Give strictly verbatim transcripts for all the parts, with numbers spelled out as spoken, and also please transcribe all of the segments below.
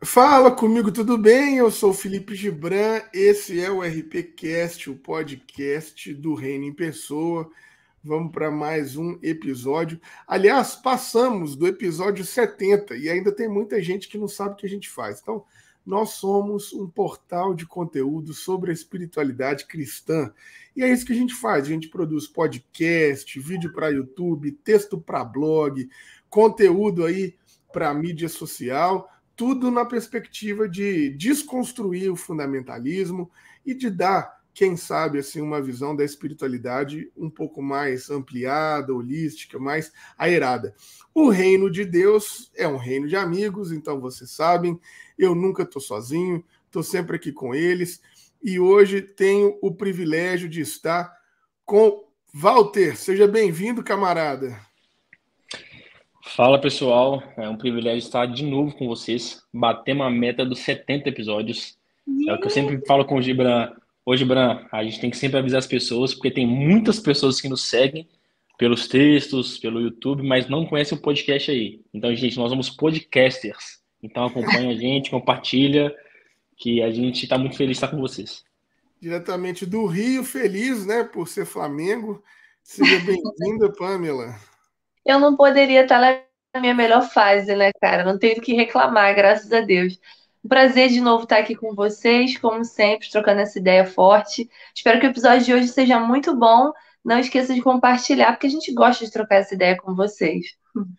Fala comigo, tudo bem? Eu sou o Felipe Gibran, esse é o RPcast, o podcast do Reino em Pessoa. Vamos para mais um episódio. Aliás, passamos do episódio setenta e ainda tem muita gente que não sabe o que a gente faz. Então, nós somos um portal de conteúdo sobre a espiritualidade cristã. E é isso que a gente faz. A gente produz podcast, vídeo para YouTube, texto para blog, conteúdo aí para mídia social, tudo na perspectiva de desconstruir o fundamentalismo e de dar, quem sabe, assim, uma visão da espiritualidade um pouco mais ampliada, holística, mais aerada. O reino de Deus é um reino de amigos, então vocês sabem, eu nunca estou sozinho, estou sempre aqui com eles, e hoje tenho o privilégio de estar com Walter. Seja bem-vindo, camarada. Fala pessoal, é um privilégio estar de novo com vocês, bater uma meta dos setenta episódios. É o que eu sempre falo com o Gibran. Ô Gibran, a gente tem que sempre avisar as pessoas, porque tem muitas pessoas que nos seguem pelos textos, pelo YouTube, mas não conhecem o podcast aí. Então, gente, nós somos podcasters. Então acompanha a gente, compartilha, que a gente está muito feliz de estar com vocês. Diretamente do Rio, feliz, né, por ser Flamengo. Seja bem-vinda, Pamela. Eu não poderia estar na minha melhor fase, né, cara? Não tenho o que reclamar, graças a Deus. Um prazer de novo estar aqui com vocês, como sempre, trocando essa ideia forte. Espero que o episódio de hoje seja muito bom. Não esqueça de compartilhar, porque a gente gosta de trocar essa ideia com vocês.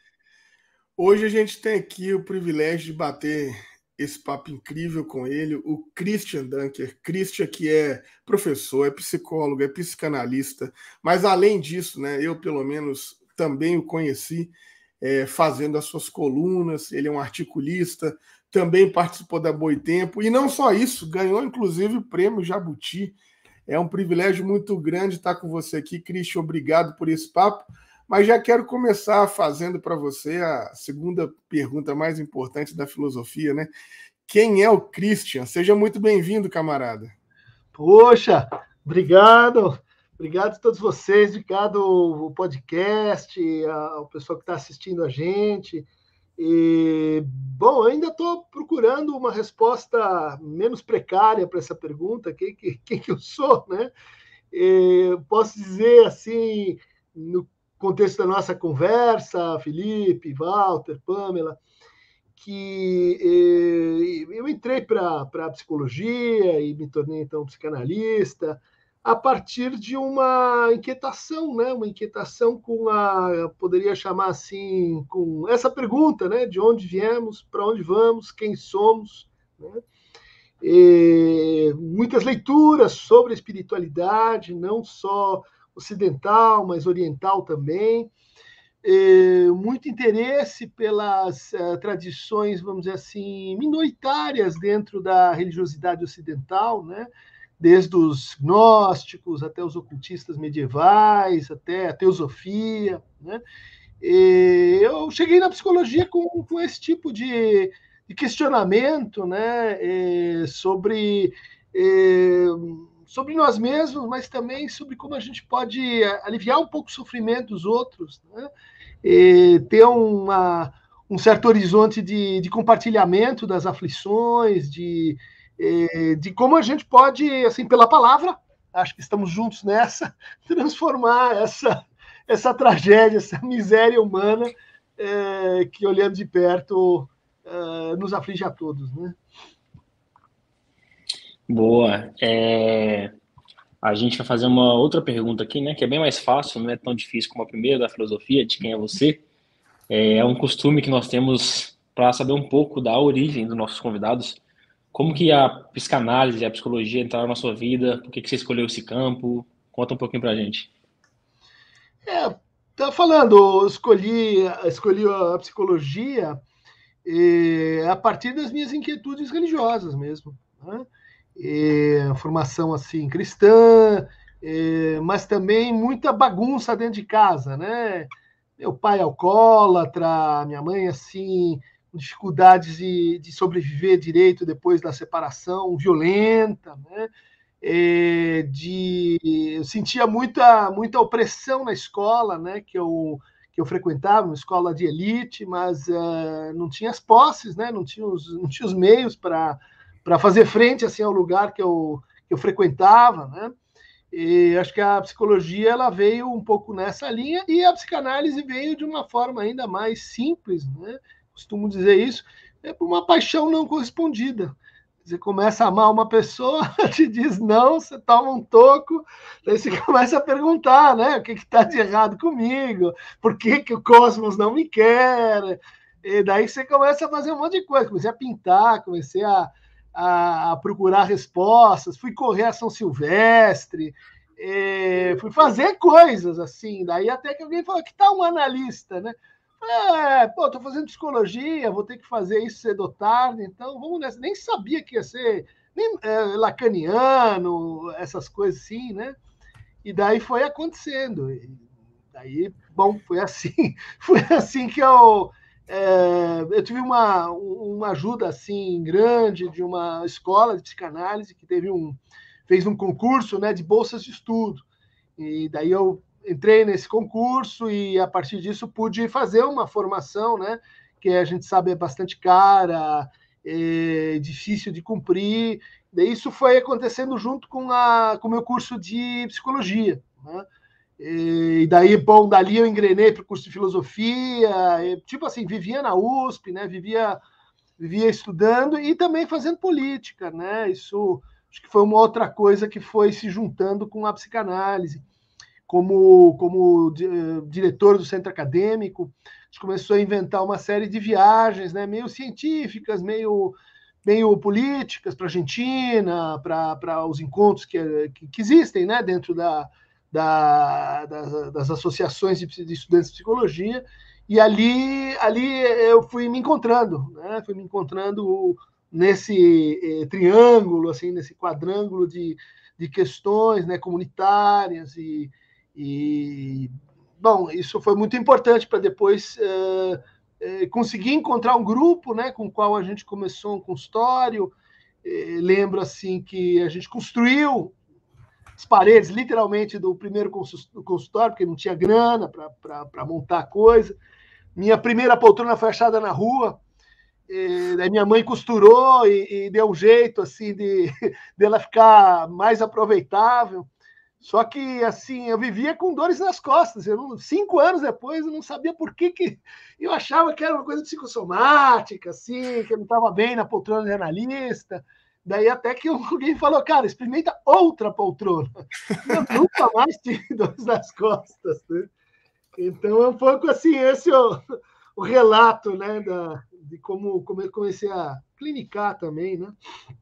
Hoje a gente tem aqui o privilégio de bater esse papo incrível com ele, o Christian Dunker. Christian, que é professor, é psicólogo, é psicanalista, mas além disso, né, eu pelo menos também o conheci é, fazendo as suas colunas. Ele é um articulista, também participou da Boitempo, e não só isso, ganhou inclusive o prêmio Jabuti. É um privilégio muito grande estar com você aqui, Christian. Obrigado por esse papo. Mas já quero começar fazendo para você a segunda pergunta mais importante da filosofia, né? Quem é o Christian? Seja muito bem-vindo, camarada. Poxa, obrigado. Obrigado a todos vocês, obrigado o podcast, ao pessoal que está assistindo a gente. E, bom, eu ainda estou procurando uma resposta menos precária para essa pergunta, quem, quem, quem que eu sou, né? E, posso dizer assim, no contexto da nossa conversa, Felipe, Walter, Pamela, que eh, eu entrei para a psicologia e me tornei, então, psicanalista a partir de uma inquietação, né? Uma inquietação com a, poderia chamar assim, com essa pergunta, né? De onde viemos, para onde vamos, quem somos, né? E muitas leituras sobre a espiritualidade, não só ocidental, mas oriental também. E muito interesse pelas uh, tradições, vamos dizer assim, minoritárias dentro da religiosidade ocidental, né? Desde os gnósticos até os ocultistas medievais, até a teosofia, né? E eu cheguei na psicologia com, com esse tipo de, de questionamento, né? E sobre... E, sobre nós mesmos, mas também sobre como a gente pode aliviar um pouco o sofrimento dos outros, né? E ter uma, um certo horizonte de, de compartilhamento das aflições, de, de como a gente pode, assim, pela palavra, acho que estamos juntos nessa, transformar essa, essa tragédia, essa miséria humana é, que, olhando de perto, é, nos aflige a todos, né? Boa. É... A gente vai fazer uma outra pergunta aqui, né? Que é bem mais fácil, não é tão difícil como a primeira da filosofia, de quem é você. É um costume que nós temos para saber um pouco da origem dos nossos convidados. Como que a psicanálise, a psicologia entraram na sua vida? Por que que você escolheu esse campo? Conta um pouquinho pra gente. É, tá falando, eu escolhi, escolhi a psicologia e, a partir das minhas inquietudes religiosas mesmo, né? E, formação assim cristã, e, mas também muita bagunça dentro de casa, né? Meu pai alcoólatra, minha mãe assim, com dificuldades de, de sobreviver direito depois da separação, violenta, né? É, de eu sentia muita muita opressão na escola, né? Que eu que eu frequentava, uma escola de elite, mas uh, não tinha as posses, né? Não tinha os, não tinha os meios para para fazer frente assim ao lugar que eu, que eu frequentava, né? E acho que a psicologia ela veio um pouco nessa linha e a psicanálise veio de uma forma ainda mais simples, né? Costumo dizer isso, é por uma paixão não correspondida. Você começa a amar uma pessoa, te diz não, você toma um toco, daí você começa a perguntar, né? O que está de errado comigo? Por que, que o cosmos não me quer? E daí você começa a fazer um monte de coisa. Comecei a pintar, comecei a, a, a procurar respostas, fui correr a São Silvestre, fui fazer coisas assim. Daí até que alguém falou, que tal um analista, né? É, pô, tô fazendo psicologia, vou ter que fazer isso cedo ou tarde, então vamos nessa. Nem sabia que ia ser nem, é, lacaniano, essas coisas assim, né? E daí foi acontecendo. E daí, bom, foi assim, foi assim que eu, é, eu tive uma, uma ajuda assim grande de uma escola de psicanálise que teve um, fez um concurso, né, de bolsas de estudo. E daí eu entrei nesse concurso e, a partir disso, pude fazer uma formação, né, que a gente sabe é bastante cara, é difícil de cumprir. Daí isso foi acontecendo junto com, a, com o meu curso de psicologia, né? E daí, bom, dali eu engrenei para o curso de filosofia, e, tipo assim, vivia na U S P, né, vivia, vivia estudando e também fazendo política, né? Isso acho que foi uma outra coisa que foi se juntando com a psicanálise. Como, como uh, diretor do centro acadêmico, a gente começou a inventar uma série de viagens, né, meio científicas, meio, meio políticas para a Argentina, para os encontros que, que, que existem, né, dentro da, da, das, das associações de, de estudantes de psicologia, e ali, ali eu fui me encontrando, né, fui me encontrando nesse eh, triângulo, assim, nesse quadrângulo de, de questões, né, comunitárias e E, bom, isso foi muito importante para depois é, é, conseguir encontrar um grupo, né, com o qual a gente começou um consultório. É, lembro, assim, que a gente construiu as paredes, literalmente, do primeiro consultório, porque não tinha grana para montar a coisa. Minha primeira poltrona foi achada na rua. E daí minha mãe costurou e, e deu um jeito, assim, de, de ela ficar mais aproveitável. Só que, assim, eu vivia com dores nas costas. Eu não, cinco anos depois, eu não sabia por que, que eu achava que era uma coisa psicossomática, assim, que eu não estava bem na poltrona de analista. Daí até que alguém falou, cara, experimenta outra poltrona. Eu nunca mais tive dores nas costas, né? Então, é um pouco assim, esse é o, o relato, né, da, de como, como eu comecei a clinicar também, né?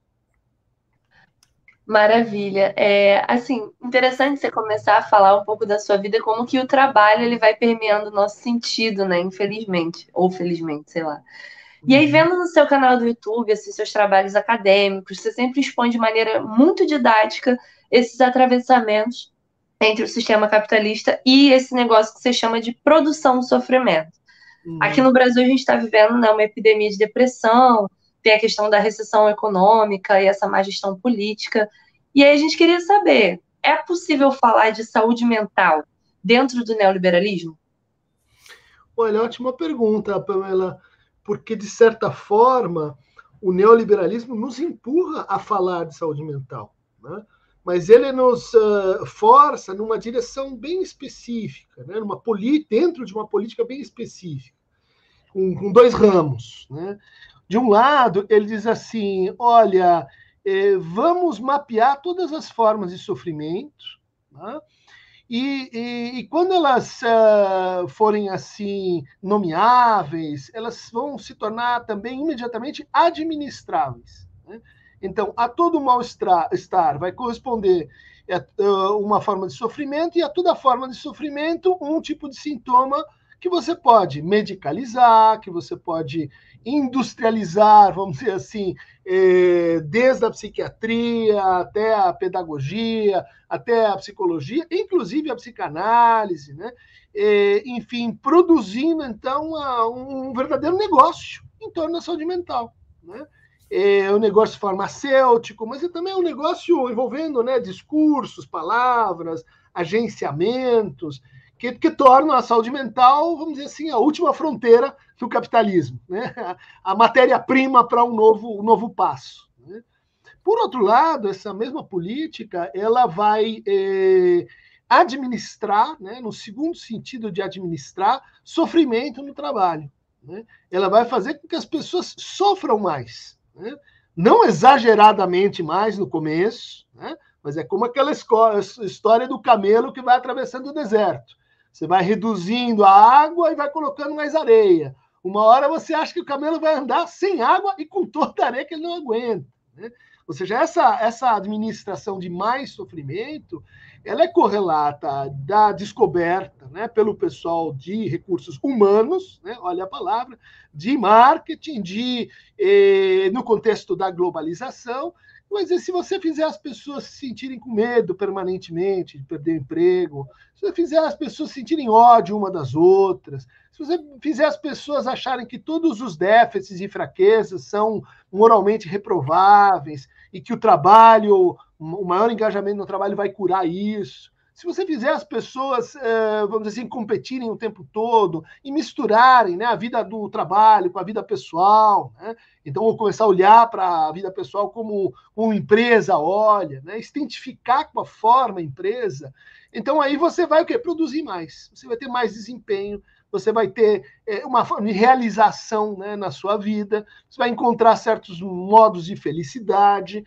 Maravilha. É, assim, interessante você começar a falar um pouco da sua vida, como que o trabalho ele vai permeando o nosso sentido, né? Infelizmente, ou felizmente, sei lá. E aí, vendo no seu canal do YouTube, assim, seus trabalhos acadêmicos, você sempre expõe de maneira muito didática esses atravessamentos entre o sistema capitalista e esse negócio que você chama de produção do sofrimento. Uhum. Aqui no Brasil, a gente está vivendo, né, uma epidemia de depressão, tem a questão da recessão econômica e essa má gestão política. E aí a gente queria saber, é possível falar de saúde mental dentro do neoliberalismo? Olha, ótima pergunta, Pamela, porque, de certa forma, o neoliberalismo nos empurra a falar de saúde mental, né? Mas ele nos uh, força numa direção bem específica, né? Numa dentro de uma política bem específica, com, com dois ramos, né? De um lado, ele diz assim, olha, eh, vamos mapear todas as formas de sofrimento, né? E, e, e quando elas uh, forem assim nomeáveis, elas vão se tornar também imediatamente administráveis, né? Então, a todo mal-estar vai corresponder uh, uma forma de sofrimento, e a toda forma de sofrimento um tipo de sintoma que você pode medicalizar, que você pode industrializar, vamos dizer assim, eh, desde a psiquiatria até a pedagogia, até a psicologia, inclusive a psicanálise, né? Eh, enfim, produzindo, então, a, um verdadeiro negócio em torno da saúde mental, né? É um negócio farmacêutico, mas é também um negócio envolvendo, né, discursos, palavras, agenciamentos, que, que tornam a saúde mental, vamos dizer assim, a última fronteira do capitalismo, né? A, a matéria-prima para um novo, um novo passo. Né? Por outro lado, essa mesma política ela vai eh, administrar, né, no segundo sentido de administrar, sofrimento no trabalho. Né? Ela vai fazer com que as pessoas sofram mais. Né? Não exageradamente mais no começo, né? Mas é como aquela história do camelo que vai atravessando o deserto. Você vai reduzindo a água e vai colocando mais areia. Uma hora você acha que o camelo vai andar sem água e com toda a areia que ele não aguenta. Né? Ou seja, essa, essa administração de mais sofrimento, ela é correlata da descoberta, né, pelo pessoal de recursos humanos, né, olha a palavra, de marketing, de, eh, no contexto da globalização. Mas se você fizer as pessoas se sentirem com medo permanentemente de perder o emprego, se você fizer as pessoas sentirem ódio uma das outras, se você fizer as pessoas acharem que todos os déficits e fraquezas são moralmente reprováveis e que o trabalho, o maior engajamento no trabalho vai curar isso, se você fizer as pessoas, vamos dizer assim, competirem o tempo todo e misturarem, né, a vida do trabalho com a vida pessoal, né? Então, vou começar a olhar para a vida pessoal como uma empresa olha, né? Se identificar com a forma empresa, então aí você vai o quê? Produzir mais, você vai ter mais desempenho, você vai ter é, uma forma de realização, né, na sua vida, você vai encontrar certos modos de felicidade,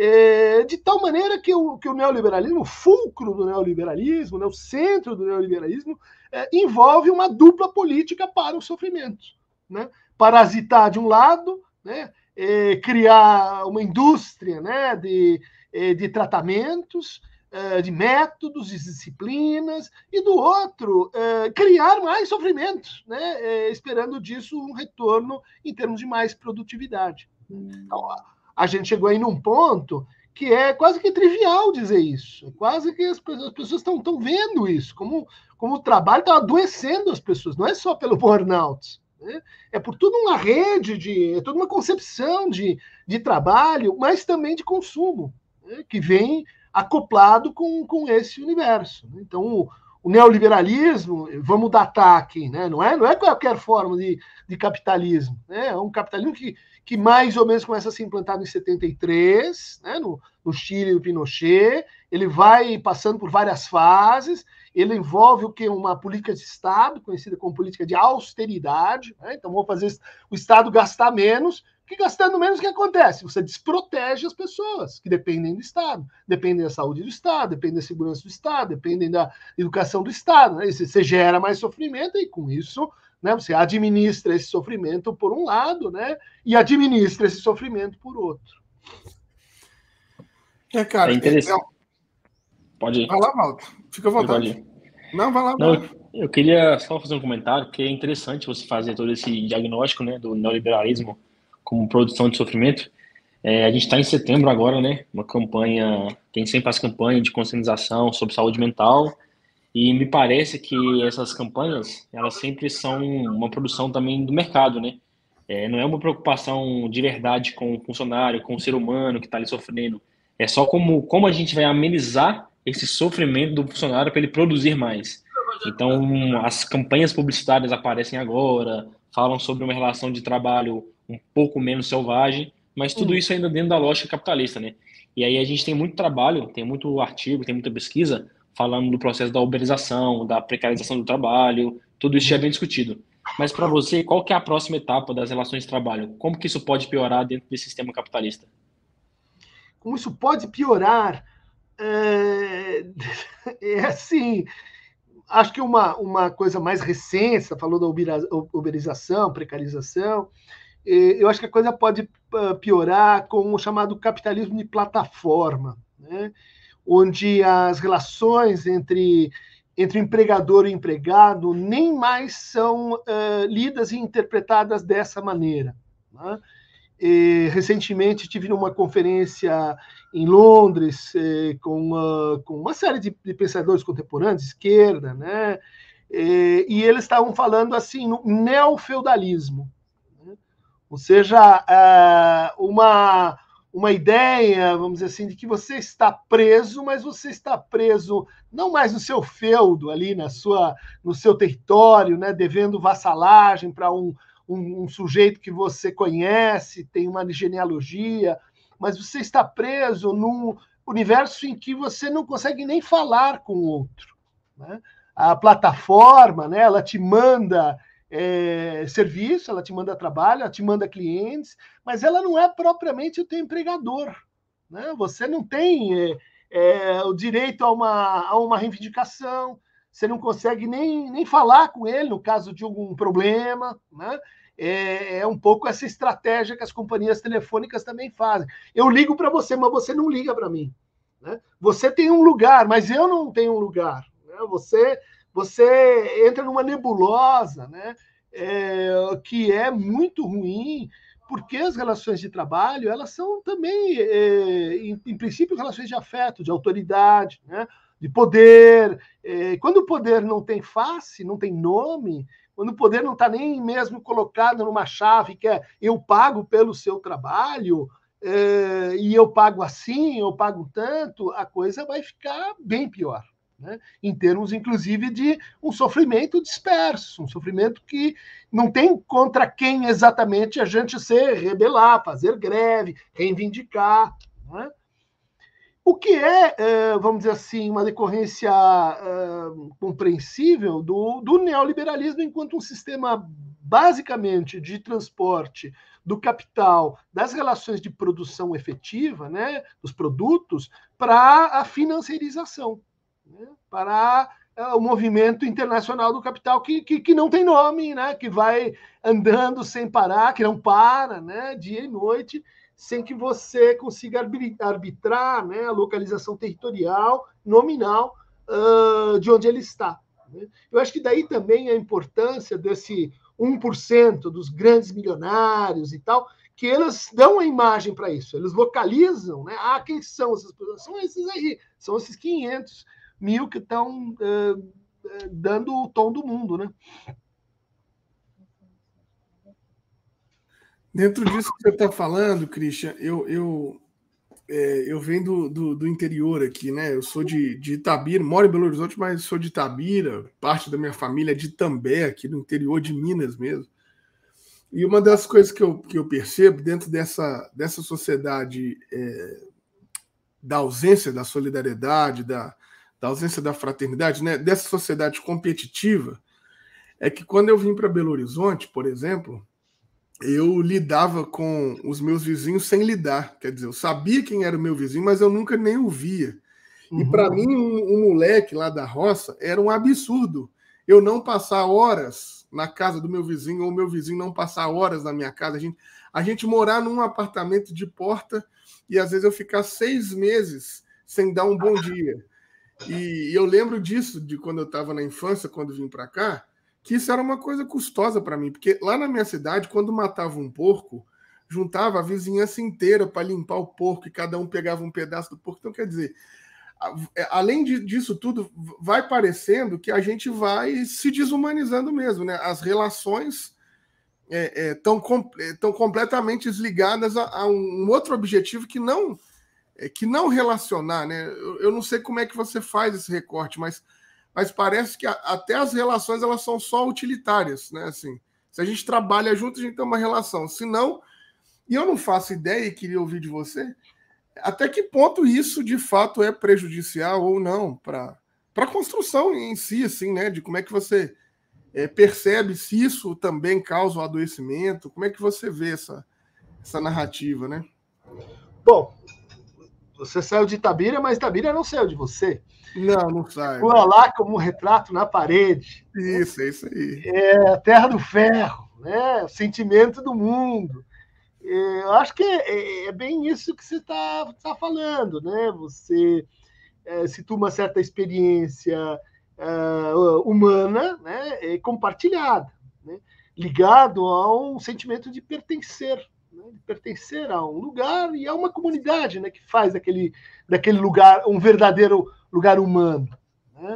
é, de tal maneira que o, que o neoliberalismo, o fulcro do neoliberalismo, né, o centro do neoliberalismo, é, envolve uma dupla política para o sofrimento. Né? Parasitar de um lado, né, é, criar uma indústria, né, de, é, de tratamentos, de métodos, de disciplinas, e do outro, eh, criar mais sofrimento, né? eh, esperando disso um retorno em termos de mais produtividade. Então, a gente chegou aí num ponto que é quase que trivial dizer isso, é quase que as pessoas, as pessoas estão, estão vendo isso, como, como o trabalho está adoecendo as pessoas, não é só pelo burnout, né? É por toda uma rede, de, é toda uma concepção de, de trabalho, mas também de consumo, né? Que vem acoplado com, com esse universo. Então, o, o neoliberalismo, vamos datar aqui, né? não, é, não é qualquer forma de, de capitalismo, né? É um capitalismo que, que mais ou menos começa a se implantar em setenta e três, né? no, no Chile do Pinochet, ele vai passando por várias fases, ele envolve o que? Uma política de Estado, conhecida como política de austeridade, né? Então vamos fazer o Estado gastar menos, que gastando menos, o que acontece? Você desprotege as pessoas que dependem do Estado, dependem da saúde do Estado, dependem da segurança do Estado, dependem da educação do Estado. Né? Você gera mais sofrimento e, com isso, né, você administra esse sofrimento por um lado, né, e administra esse sofrimento por outro. É, cara, é interessante. É... Pode ir. Vai lá, Walter. Fica à vontade. Não, vai lá. Não, vai lá. Eu queria só fazer um comentário, porque é interessante você fazer todo esse diagnóstico, né, do neoliberalismo como produção de sofrimento. É, a gente está em setembro agora, né? Uma campanha, tem sempre as campanhas de conscientização sobre saúde mental, e me parece que essas campanhas, elas sempre são uma produção também do mercado, né? É, não é uma preocupação de verdade com o funcionário, com o ser humano que está ali sofrendo. É só como, como a gente vai amenizar esse sofrimento do funcionário para ele produzir mais. Então, as campanhas publicitárias aparecem agora, falam sobre uma relação de trabalho um pouco menos selvagem, mas tudo isso ainda dentro da lógica capitalista, né? E aí a gente tem muito trabalho, tem muito artigo, tem muita pesquisa falando do processo da uberização, da precarização do trabalho, tudo isso já é bem discutido. Mas para você, qual que é a próxima etapa das relações de trabalho? Como que isso pode piorar dentro desse sistema capitalista? Como isso pode piorar? É, é assim... Acho que uma, uma coisa mais recente, você falou da uberização, precarização, eu acho que a coisa pode piorar com o chamado capitalismo de plataforma, né? Onde as relações entre, entre o empregador e o empregado nem mais são uh, lidas e interpretadas dessa maneira, né? E, recentemente tive numa conferência em Londres eh, com, uma, com uma série de, de pensadores contemporâneos, de esquerda, né? E, e eles estavam falando assim no neofeudalismo, né? Ou seja, uh, uma, uma ideia, vamos dizer assim, de que você está preso, mas você está preso não mais no seu feudo, ali na sua, no seu território, né, devendo vassalagem para um, um, um sujeito que você conhece, tem uma genealogia, mas você está preso num universo em que você não consegue nem falar com o outro, né? A plataforma, né, ela te manda é, serviço, ela te manda trabalho, ela te manda clientes, mas ela não é propriamente o teu empregador, né? Você não tem é, é, o direito a uma, a uma reivindicação, você não consegue nem, nem falar com ele no caso de algum problema, né? É, é um pouco essa estratégia que as companhias telefônicas também fazem. Eu ligo para você, mas você não liga para mim, né? Você tem um lugar, mas eu não tenho um lugar, né? Você, você entra numa nebulosa, né? É, que é muito ruim, porque as relações de trabalho elas são também, é, em, em princípio, relações de afeto, de autoridade, né? De poder. É, quando o poder não tem face, não tem nome, quando o poder não está nem mesmo colocado numa chave que é eu pago pelo seu trabalho, é, e eu pago assim, eu pago tanto, a coisa vai ficar bem pior, né? Em termos, inclusive, de um sofrimento disperso, um sofrimento que não tem contra quem exatamente a gente se rebelar, fazer greve, reivindicar, né? O que é, vamos dizer assim, uma decorrência compreensível do, do neoliberalismo enquanto um sistema basicamente de transporte do capital, das relações de produção efetiva, né, dos produtos, para a financiarização, né, para o movimento internacional do capital que, que, que não tem nome, né, que vai andando sem parar, que não para, né, dia e noite, sem que você consiga arbitrar, né, a localização territorial, nominal, uh, de onde ele está, né? Eu acho que daí também a importância desse um por cento dos grandes milionários e tal, que eles dão a imagem para isso, eles localizam, né? Ah, quem são essas pessoas? São esses aí, são esses quinhentos mil que estão uh, dando o tom do mundo, né? Dentro disso que você está falando, Christian, eu, eu, é, eu venho do, do, do interior aqui, né? Eu sou de, de Itabira, moro em Belo Horizonte, mas sou de Itabira, parte da minha família é de Itambé, aqui no interior de Minas mesmo. E uma das coisas que eu, que eu percebo dentro dessa, dessa sociedade é, da ausência da solidariedade, da, da ausência da fraternidade, né? Dessa sociedade competitiva, é que quando eu vim para Belo Horizonte, por exemplo, eu lidava com os meus vizinhos sem lidar. Quer dizer, eu sabia quem era o meu vizinho, mas eu nunca nem o via. Uhum. E para mim, um, um moleque lá da roça era um absurdo eu não passar horas na casa do meu vizinho, ou o meu vizinho não passar horas na minha casa. A gente, a gente morar num apartamento de porta e às vezes eu ficar seis meses sem dar um bom dia. E eu lembro disso, de quando eu estava na infância, quando vim para cá, que isso era uma coisa custosa para mim, porque lá na minha cidade, quando matava um porco, juntava a vizinhança inteira para limpar o porco e cada um pegava um pedaço do porco. Então, quer dizer, além disso tudo, vai parecendo que a gente vai se desumanizando mesmo, né? As relações estão é, é, completamente desligadas a, a um outro objetivo que não, é, que não relacionar, né? Eu, eu não sei como é que você faz esse recorte, mas mas parece que até as relações elas são só utilitárias, né? Assim, se a gente trabalha junto, a gente tem uma relação. Se não, e eu não faço ideia e queria ouvir de você, até que ponto isso de fato é prejudicial ou não para a construção em si, assim, né? De como é que você é, percebe se isso também causa um adoecimento, como é que você vê essa, essa narrativa, né? Bom, você saiu de Itabira, mas Itabira não saiu de você. Não, não sai. Pula lá como um retrato na parede. Isso, né? É isso aí. É a terra do ferro, né? O sentimento do mundo. É, eu acho que é, é bem isso que você está tá falando, né? Você é, situa uma certa experiência é, humana, né? É, compartilhada, né? Ligado a um sentimento de pertencer, né? De pertencer a um lugar e a uma comunidade, né? Que faz daquele, daquele lugar um verdadeiro lugar humano, né?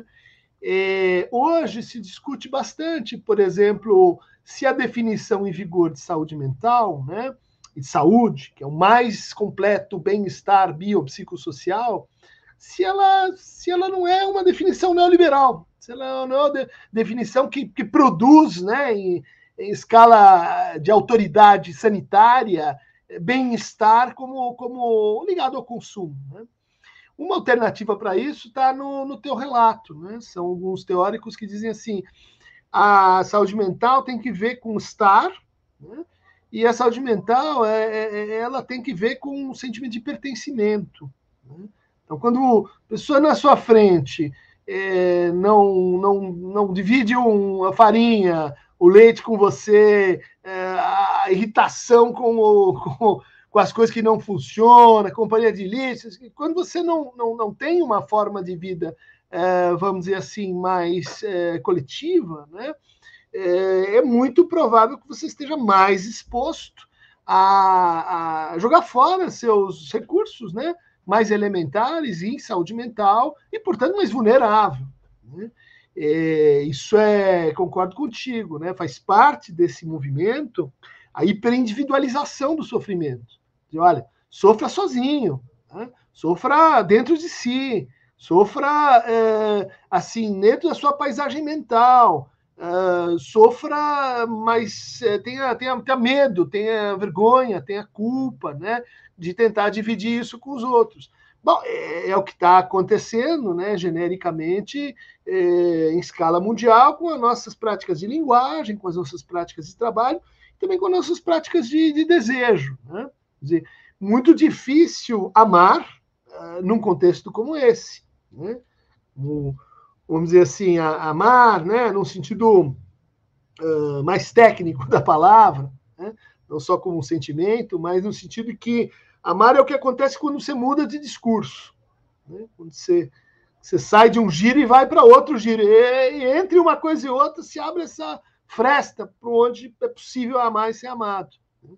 É, hoje se discute bastante, por exemplo, se a definição em vigor de saúde mental, né, e de saúde, que é o mais completo bem-estar biopsicossocial, se ela, se ela não é uma definição neoliberal, se ela não é uma de, definição que, que produz, né, em, em escala de autoridade sanitária, bem-estar como, como ligado ao consumo. Né? Uma alternativa para isso está no, no teu relato. Né? São alguns teóricos que dizem assim, a saúde mental tem que ver com estar, né? E a saúde mental é, é, ela tem que ver com um sentimento de pertencimento. Né? Então, quando a pessoa na sua frente é, não, não, não divide uma farinha, o leite com você, é, a irritação com, o, com, com as coisas que não funcionam, a companhia de lixos, quando você não, não, não tem uma forma de vida, é, vamos dizer assim, mais é, coletiva, né? é, é muito provável que você esteja mais exposto a, a jogar fora seus recursos, né? mais elementares em saúde mental e, portanto, mais vulnerável. Né? É, isso é, concordo contigo, né? Faz parte desse movimento a hiperindividualização do sofrimento. Diz, olha, sofra sozinho, né? Sofra dentro de si, sofra é, assim dentro da sua paisagem mental, é, sofra, mas é, tenha, tenha, tenha medo, tenha vergonha, tenha culpa, né? de tentar dividir isso com os outros. Bom, é, é o que está acontecendo, né, genericamente, é, em escala mundial, com as nossas práticas de linguagem, com as nossas práticas de trabalho, também com as nossas práticas de, de desejo. Né? Quer dizer, muito difícil amar uh, num contexto como esse. Né? Um, vamos dizer assim, a, amar, né, num sentido uh, mais técnico da palavra, né? Não só como um sentimento, mas no sentido que amar é o que acontece quando você muda de discurso. Né? Quando você, você sai de um giro e vai para outro giro. E, e entre uma coisa e outra se abre essa fresta para onde é possível amar e ser amado.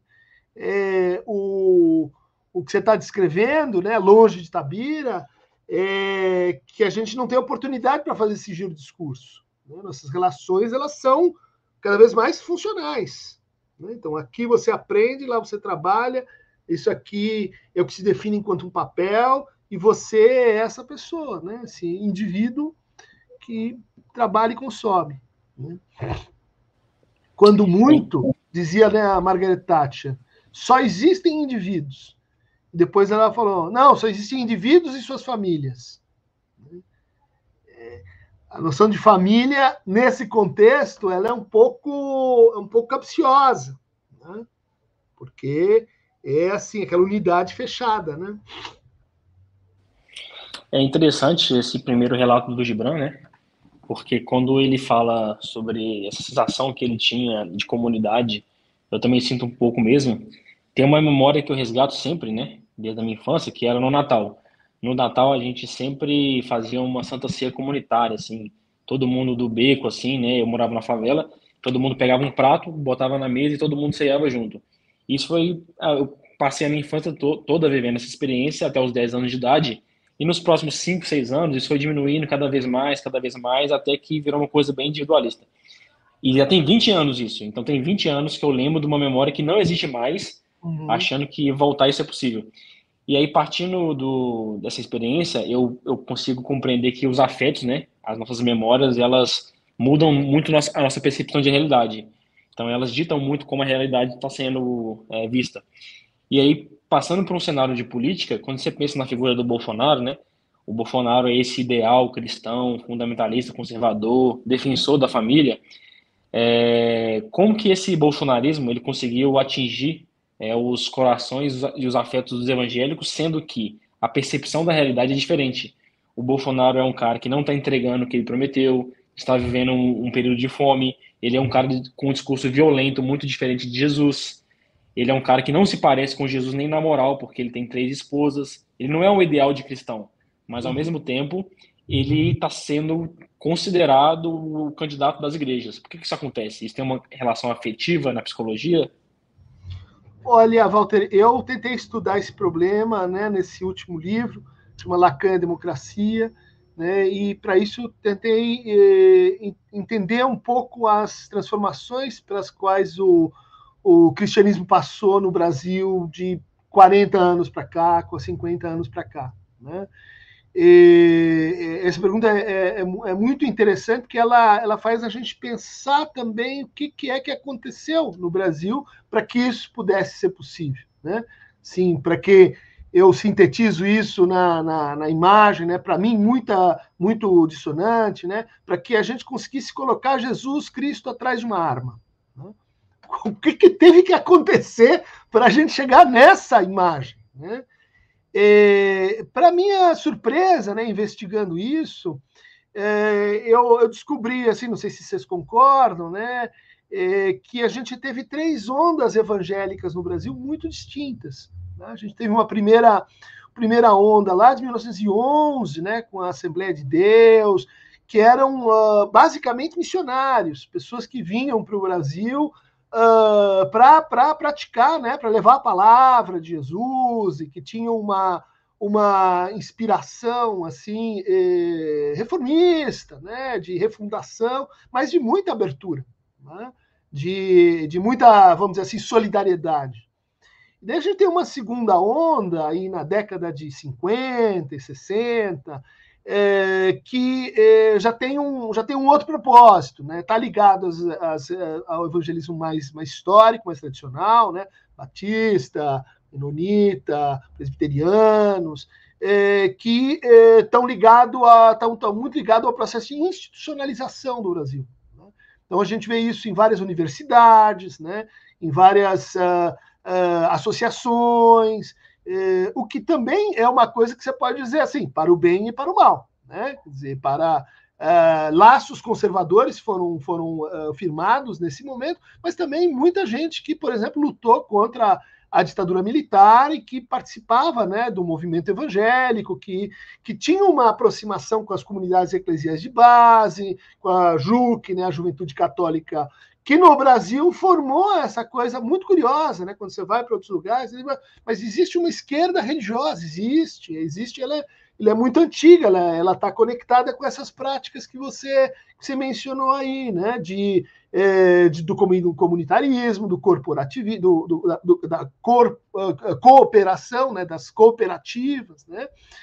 É, o, o que você está descrevendo, né, longe de Tabira, é que a gente não tem oportunidade para fazer esse giro de discurso. Né? Nossas relações elas são cada vez mais funcionais. Né? Então, aqui você aprende, lá você trabalha, isso aqui é o que se define enquanto um papel, e você é essa pessoa, né? Esse indivíduo que trabalha e consome. Né? Quando muito, dizia, né, a Margaret Thatcher, só existem indivíduos. Depois ela falou, não, só existem indivíduos e suas famílias. A noção de família, nesse contexto, ela é um pouco, um pouco capciosa, né? Porque é assim, aquela unidade fechada, né? É interessante esse primeiro relato do Gibran, né? Porque quando ele fala sobre essa sensação que ele tinha de comunidade, eu também sinto um pouco mesmo. Tem uma memória que eu resgato sempre, né? Desde a minha infância, que era no Natal. No Natal a gente sempre fazia uma Santa Ceia comunitária, assim. Todo mundo do beco, assim, né? Eu morava na favela. Todo mundo pegava um prato, botava na mesa e todo mundo ceiava junto. Isso foi... Eu passei a minha infância to toda vivendo essa experiência até os dez anos de idade. E nos próximos cinco, seis anos, isso foi diminuindo cada vez mais, cada vez mais, até que virou uma coisa bem individualista. E já tem vinte anos isso. Então tem vinte anos que eu lembro de uma memória que não existe mais, uhum. achando que voltar isso é possível. E aí, partindo do, dessa experiência, eu, eu consigo compreender que os afetos, né, as nossas memórias, elas mudam muito nossa, a nossa percepção de realidade. Então elas ditam muito como a realidade está sendo é, vista. E aí, passando por um cenário de política, quando você pensa na figura do Bolsonaro, né? O Bolsonaro é esse ideal cristão, fundamentalista, conservador, defensor da família. É, como que esse bolsonarismo ele conseguiu atingir é, os corações e os afetos dos evangélicos, sendo que a percepção da realidade é diferente. O Bolsonaro é um cara que não está entregando o que ele prometeu, está vivendo um, um período de fome, ele é um cara de, com um discurso violento, muito diferente de Jesus. Ele é um cara que não se parece com Jesus nem na moral, porque ele tem três esposas. Ele não é um ideal de cristão, mas ao mesmo tempo ele está sendo considerado o candidato das igrejas. Por que isso acontece? Isso tem uma relação afetiva na psicologia? Olha, Walter, eu tentei estudar esse problema, né, nesse último livro, chama Lacan e a Democracia, né, e para isso tentei eh, entender um pouco as transformações pelas quais o o cristianismo passou no Brasil de quarenta anos para cá, com cinquenta anos para cá, né? E essa pergunta é, é, é muito interessante, porque ela, ela faz a gente pensar também o que, que é que aconteceu no Brasil para que isso pudesse ser possível, né? Sim, para que eu sintetizo isso na, na, na imagem, né? Para mim, muita, muito dissonante, né? Para que a gente conseguisse colocar Jesus Cristo atrás de uma arma, né? O que, que teve que acontecer para a gente chegar nessa imagem, né? Para minha surpresa, né, investigando isso, é, eu, eu descobri, assim, não sei se vocês concordam, né, é, que a gente teve três ondas evangélicas no Brasil muito distintas, né? A gente teve uma primeira, primeira onda lá de mil novecentos e onze, né, com a Assembleia de Deus, que eram uh, basicamente missionários, pessoas que vinham para o Brasil Uh, para pra praticar, né, para levar a palavra de Jesus, e que tinham uma, uma inspiração assim eh, reformista, né, de refundação, mas de muita abertura, né, de, de muita, vamos dizer assim, solidariedade. E daí a gente tem uma segunda onda aí na década de cinquenta e sessenta, É, que é, já, tem um, já tem um outro propósito, né? Está ligado às, às, ao evangelismo mais, mais histórico, mais tradicional, né? Batista, menonita, presbiterianos, é, que estão é, ligados a, tão, tão muito ligados ao processo de institucionalização do Brasil, né? Então a gente vê isso em várias universidades, né? Em várias uh, uh, associações. É, o que também é uma coisa que você pode dizer assim, para o bem e para o mal, né? Quer dizer, para uh, laços conservadores foram, foram uh, firmados nesse momento, mas também muita gente que, por exemplo, lutou contra a ditadura militar e que participava, né, do movimento evangélico, que, que tinha uma aproximação com as comunidades eclesiais de base, com a JUC, né, a Juventude Católica, que no Brasil formou essa coisa muito curiosa, né? Quando você vai para outros lugares, mas existe uma esquerda religiosa, existe, existe, ela é, ela é muito antiga, ela está conectada com essas práticas que você, que você mencionou aí, né? De, é, de, do comunitarismo, do corporativismo, do, do, do, da cor, uh, cooperação, né? Das cooperativas, né?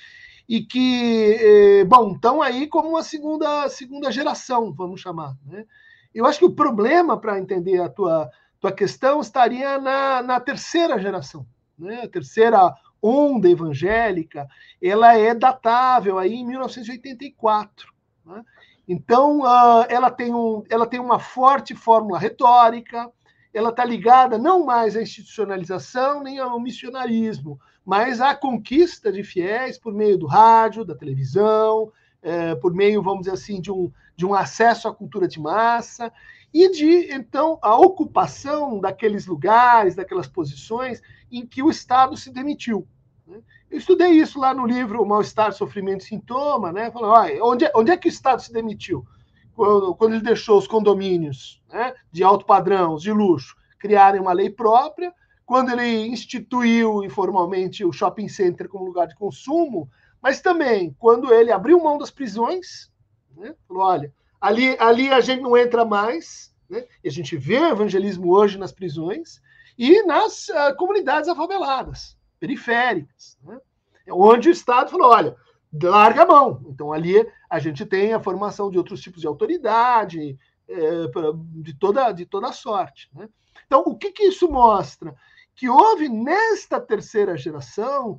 E que, é, bom, estão aí como uma segunda, segunda geração, vamos chamar, né? Eu acho que o problema, para entender a tua, tua questão, estaria na, na terceira geração, né? A terceira onda evangélica, ela é datável aí em mil novecentos e oitenta e quatro, né? Então, uh, ela, tem um, ela tem uma forte fórmula retórica, ela está ligada não mais à institucionalização nem ao missionarismo, mas à conquista de fiéis por meio do rádio, da televisão, é, por meio, vamos dizer assim, de um, de um acesso à cultura de massa, e de, então, a ocupação daqueles lugares, daquelas posições em que o Estado se demitiu, né? Eu estudei isso lá no livro Mal-Estar, Sofrimento e Sintoma, né? Falando, olha, onde, onde é que o Estado se demitiu? Quando, quando ele deixou os condomínios, né, de alto padrão, de luxo, criarem uma lei própria, quando ele instituiu informalmente o shopping center como lugar de consumo, mas também quando ele abriu mão das prisões, né, falou, olha, ali, ali a gente não entra mais, né, e a gente vê o evangelismo hoje nas prisões e nas uh, comunidades afaveladas, periféricas, né, onde o Estado falou, olha, larga a mão. Então, ali a gente tem a formação de outros tipos de autoridade, é, de, toda, de toda sorte, né? Então, o que, que isso mostra? Que houve, nesta terceira geração,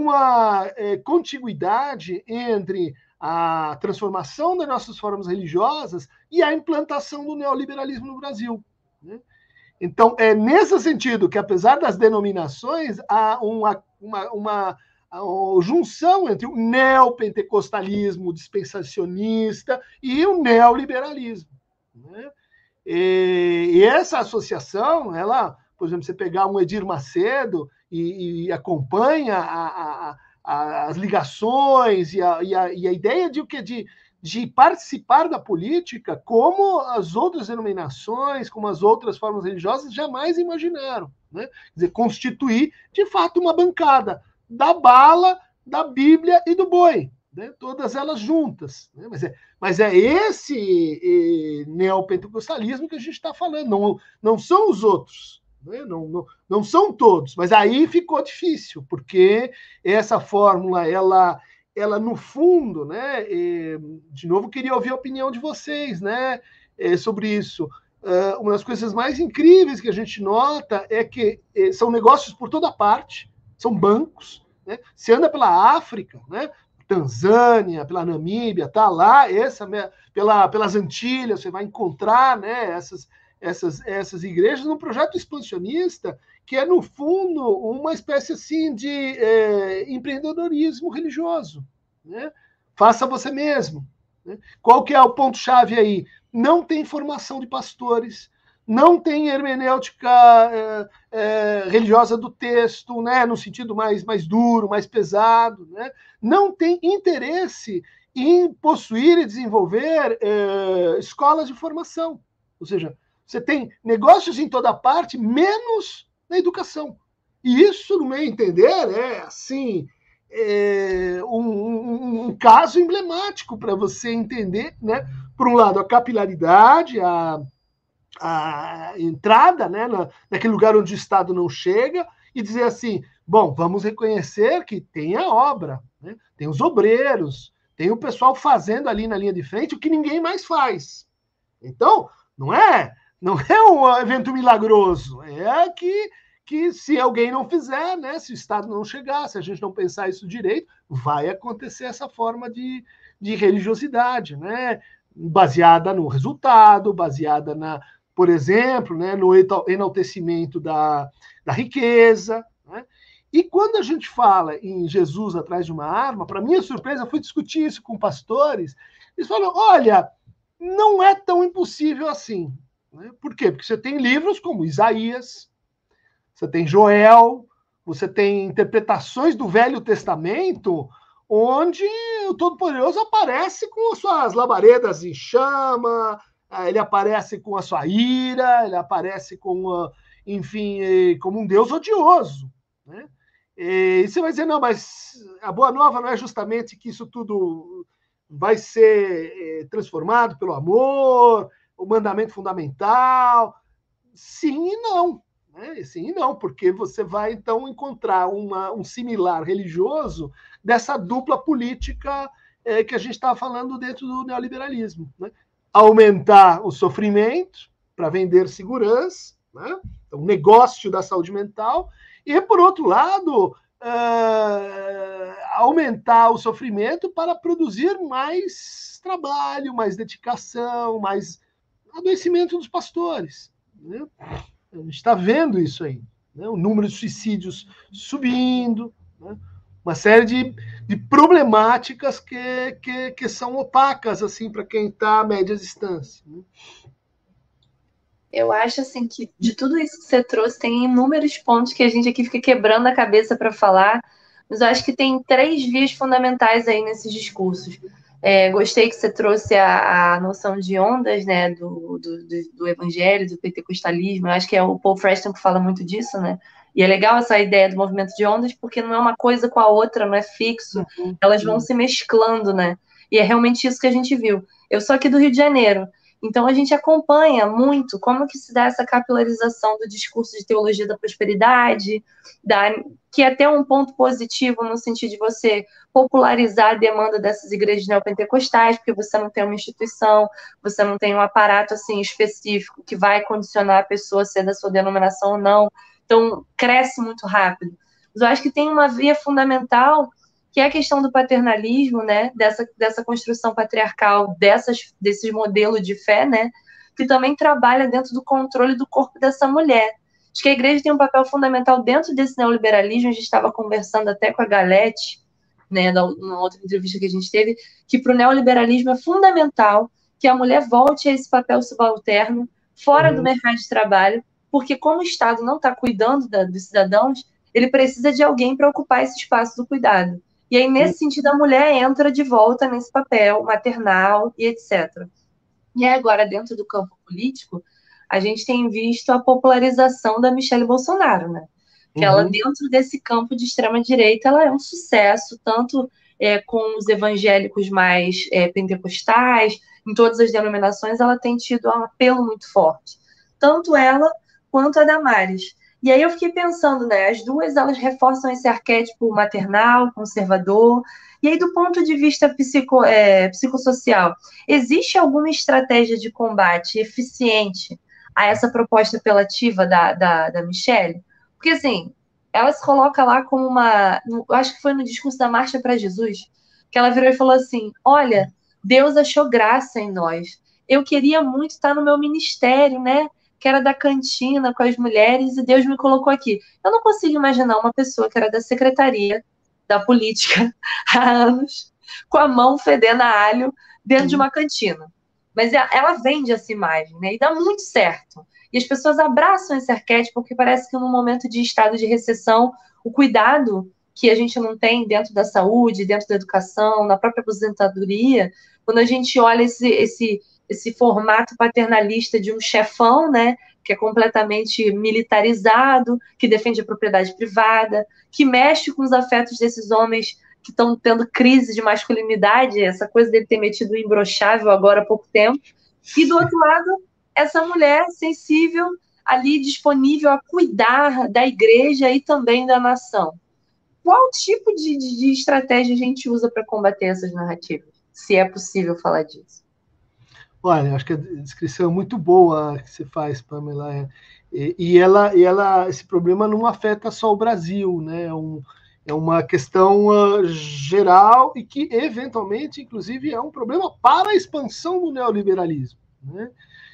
uma é, contiguidade entre a transformação das nossas formas religiosas e a implantação do neoliberalismo no Brasil, né? Então, é nesse sentido que, apesar das denominações, há uma, uma, uma a junção entre o neopentecostalismo dispensacionista e o neoliberalismo, né? E, e essa associação, ela, por exemplo, você pegar um Edir Macedo e, e acompanha a, a, a, as ligações e a, e, a, e a ideia de o que de, de participar da política como as outras denominações, como as outras formas religiosas jamais imaginaram, né? Quer dizer, constituir, de fato, uma bancada da bala, da Bíblia e do boi, né? Todas elas juntas, né? Mas, é, mas é esse é, neopentecostalismo que a gente está falando, não, não são os outros, Né? Não, não, não são todos, mas aí ficou difícil, porque essa fórmula, ela, ela no fundo, né, de novo, queria ouvir a opinião de vocês, né, sobre isso. Uma das coisas mais incríveis que a gente nota é que são negócios por toda parte, são bancos, né? Você anda pela África, né? Tanzânia, pela Namíbia, tá lá, essa, pela, pelas Antilhas, você vai encontrar, né, essas, essas, essas igrejas num projeto expansionista que é, no fundo, uma espécie assim de é, empreendedorismo religioso. Né? Faça você mesmo. Né? Qual que é o ponto-chave aí? Não tem formação de pastores, não tem hermenêutica é, é, religiosa do texto, né, no sentido mais, mais duro, mais pesado, né? Não tem interesse em possuir e desenvolver é, escolas de formação. Ou seja, você tem negócios em toda parte, menos na educação. E isso, no meu entender, é assim, é um, um, um caso emblemático para você entender, né? Por um lado, a capilaridade, a a entrada, né, na, naquele lugar onde o Estado não chega, e dizer assim, bom, vamos reconhecer que tem a obra, né, tem os obreiros, tem o pessoal fazendo ali na linha de frente o que ninguém mais faz. Então, não é, não é um evento milagroso, é que, que se alguém não fizer, né, se o Estado não chegar, se a gente não pensar isso direito, vai acontecer essa forma de, de religiosidade, né, baseada no resultado, baseada na, por exemplo, né, no enaltecimento da, da riqueza. Né? E quando a gente fala em Jesus atrás de uma arma, para minha surpresa, eu fui discutir isso com pastores, eles falam, olha, não é tão impossível assim. Né? Por quê? Porque você tem livros como Isaías, você tem Joel, você tem interpretações do Velho Testamento, onde o Todo-Poderoso aparece com suas labaredas em chama, ele aparece com a sua ira, ele aparece com, enfim, como um Deus odioso. Né? E você vai dizer, não, mas a boa nova não é justamente que isso tudo vai ser transformado pelo amor, o mandamento fundamental? Sim e não. Né? Sim e não, porque você vai, então, encontrar uma, um similar religioso dessa dupla política é, que a gente estava falando dentro do neoliberalismo. Né? Aumentar o sofrimento para vender segurança, né? Então, negócio da saúde mental, e, por outro lado, uh, aumentar o sofrimento para produzir mais trabalho, mais dedicação, mais adoecimento dos pastores. Né? A gente está vendo isso aí, né? O número de suicídios subindo, né? Uma série de, de problemáticas que, que, que são opacas assim, para quem está a média distância. Né? Eu acho assim que de tudo isso que você trouxe, tem inúmeros pontos que a gente aqui fica quebrando a cabeça para falar, mas eu acho que tem três vias fundamentais aí nesses discursos. É, gostei que você trouxe a, a noção de ondas, né, do, do, do evangelho, do pentecostalismo. Eu acho que é o Paul Freston que fala muito disso, né? E é legal essa ideia do movimento de ondas, porque não é uma coisa com a outra, não é fixo. Elas vão se mesclando, né? E é realmente isso que a gente viu. Eu sou aqui do Rio de Janeiro, então a gente acompanha muito como que se dá essa capilarização do discurso de teologia da prosperidade, da, que é até um ponto positivo no sentido de você popularizar a demanda dessas igrejas neopentecostais, porque você não tem uma instituição, você não tem um aparato assim específico que vai condicionar a pessoa a ser da sua denominação ou não. Então, cresce muito rápido. Mas eu acho que tem uma via fundamental, que é a questão do paternalismo, né? Dessa, dessa construção patriarcal, dessas, desses modelos de fé, né? Que também trabalha dentro do controle do corpo dessa mulher. Acho que a igreja tem um papel fundamental dentro desse neoliberalismo. A gente estava conversando até com a Galete, né, numa outra entrevista que a gente teve, que para o neoliberalismo é fundamental que a mulher volte a esse papel subalterno, fora uhum. do mercado de trabalho, porque como o Estado não está cuidando da, dos cidadãos, ele precisa de alguém para ocupar esse espaço do cuidado. E aí, nesse sentido, a mulher entra de volta nesse papel maternal e etcétera. E aí, agora, dentro do campo político, a gente tem visto a popularização da Michelle Bolsonaro, né? Que uhum. ela, dentro desse campo de extrema-direita, ela é um sucesso, tanto é, com os evangélicos mais é, pentecostais, em todas as denominações, ela tem tido um apelo muito forte. Tanto ela quanto a Damares. E aí eu fiquei pensando, né, as duas elas reforçam esse arquétipo maternal, conservador. E aí, do ponto de vista psico, é, psicossocial, existe alguma estratégia de combate eficiente a essa proposta apelativa da, da, da Michelle? Porque, assim, ela se coloca lá como uma... Eu acho que foi no discurso da Marcha para Jesus, que ela virou e falou assim, olha, Deus achou graça em nós. Eu queria muito estar no meu ministério, né? Que era da cantina com as mulheres, e Deus me colocou aqui. Eu não consigo imaginar uma pessoa que era da secretaria da política há anos, com a mão fedendo a alho dentro uhum. de uma cantina. Mas ela vende essa imagem, né? E dá muito certo. E as pessoas abraçam esse arquétipo, porque parece que num momento de estado de recessão, o cuidado que a gente não tem dentro da saúde, dentro da educação, na própria aposentadoria, quando a gente olha esse, esse, esse formato paternalista de um chefão, né, que é completamente militarizado, que defende a propriedade privada, que mexe com os afetos desses homens que estão tendo crise de masculinidade, essa coisa dele ter metido o imbrochável agora há pouco tempo, e do outro lado, essa mulher sensível ali disponível a cuidar da igreja e também da nação. Qual tipo de, de, de estratégia a gente usa para combater essas narrativas? Se é possível falar disso. Olha, acho que a descrição é muito boa que você faz, Pamela. E, e, ela, e ela, esse problema não afeta só o Brasil, né? É, um, é uma questão uh, geral e que, eventualmente, inclusive, é um problema para a expansão do neoliberalismo, né?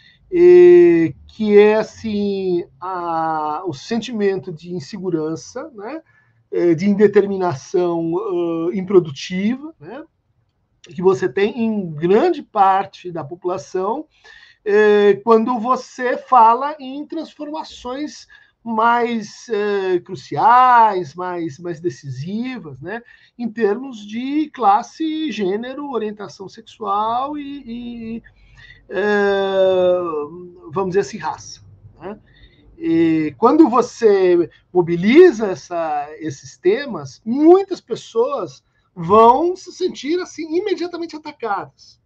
E, que é, assim, a, o sentimento de insegurança, né? De indeterminação uh, improdutiva, né? Que você tem em grande parte da população eh, quando você fala em transformações mais eh, cruciais, mais, mais decisivas, né? Em termos de classe, gênero, orientação sexual e, e eh, vamos dizer assim, raça, né? E quando você mobiliza essa, esses temas, muitas pessoas vão se sentir assim imediatamente atacadas.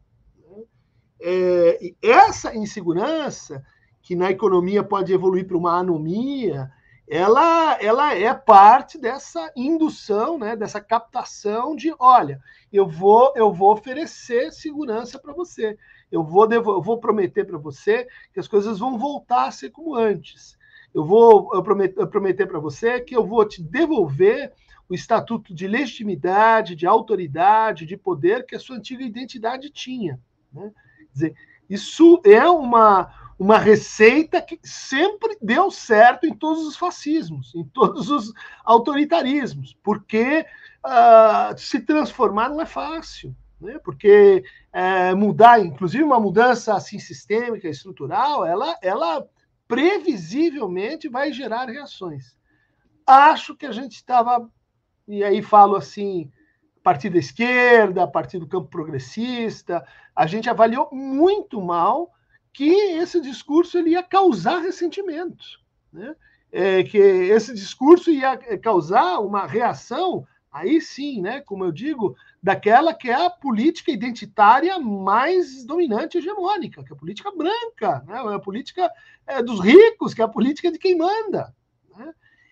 É, e essa insegurança, que na economia pode evoluir para uma anomia, ela, ela é parte dessa indução, né, dessa captação de, olha, eu vou, eu vou oferecer segurança para você, eu vou, devo, eu vou prometer para você que as coisas vão voltar a ser como antes. Eu vou eu prometer, eu prometer para você que eu vou te devolver o estatuto de legitimidade, de autoridade, de poder que a sua antiga identidade tinha, né? Quer dizer, isso é uma, uma receita que sempre deu certo em todos os fascismos, em todos os autoritarismos, porque uh, se transformar não é fácil, né? Porque uh, mudar, inclusive uma mudança assim sistêmica, estrutural, ela, ela previsivelmente vai gerar reações. Acho que a gente estava, e aí falo assim, a partir da esquerda, a partir do campo progressista, a gente avaliou muito mal que esse discurso ele ia causar ressentimento, né? É, que esse discurso ia causar uma reação, aí sim, né, como eu digo, daquela que é a política identitária mais dominante e hegemônica, que é a política branca, né, a política é, dos ricos, que é a política de quem manda, né?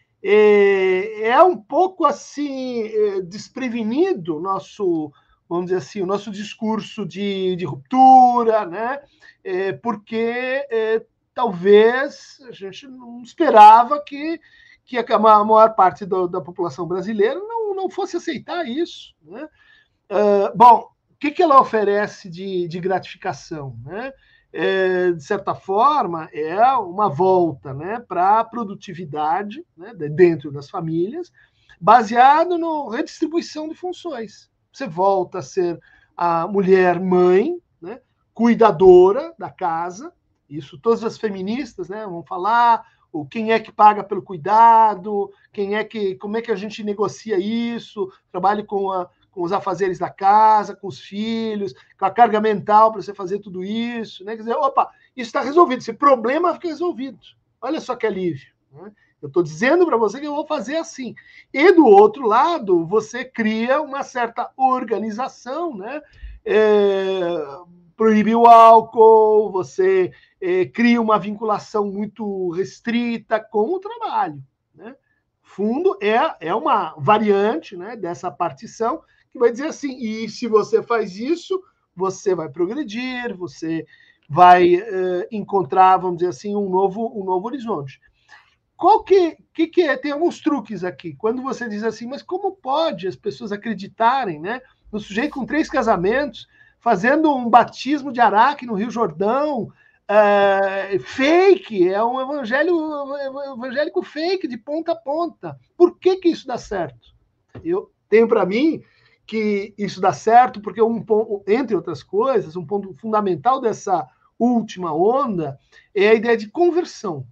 É, é um pouco assim desprevenido nosso, vamos dizer assim, o nosso discurso de, de ruptura, né? É, porque é, talvez a gente não esperava que, que a maior parte do, da população brasileira não, não fosse aceitar isso, né? Uh, bom, o que, que ela oferece de, de gratificação, né? É, de certa forma, é uma volta, né, para a produtividade, né, dentro das famílias, baseado na redistribuição de funções. Você volta a ser a mulher mãe, né, cuidadora da casa, isso todas as feministas, né, vão falar, o quem é que paga pelo cuidado, quem é que, como é que a gente negocia isso, trabalho com a com os afazeres da casa, com os filhos, com a carga mental para você fazer tudo isso, né? Quer dizer, opa, isso está resolvido, esse problema fica resolvido. Olha só que alívio, né? Eu estou dizendo para você que eu vou fazer assim. E do outro lado, você cria uma certa organização, né? É, proíbe o álcool, você eh, cria uma vinculação muito restrita com o trabalho, né? Fundo é, é uma variante, né, dessa partição que vai dizer assim, e se você faz isso, você vai progredir, você vai eh, encontrar, vamos dizer assim, um novo, um novo horizonte. Qual que, que, que é? Tem alguns truques aqui. Quando você diz assim, mas como pode as pessoas acreditarem, né, no sujeito com três casamentos, fazendo um batismo de Araque no Rio Jordão, uh, fake, é um evangelho, um evangélico fake, de ponta a ponta. Por que, que isso dá certo? Eu tenho para mim que isso dá certo porque, um ponto, entre outras coisas, um ponto fundamental dessa última onda é a ideia de conversão.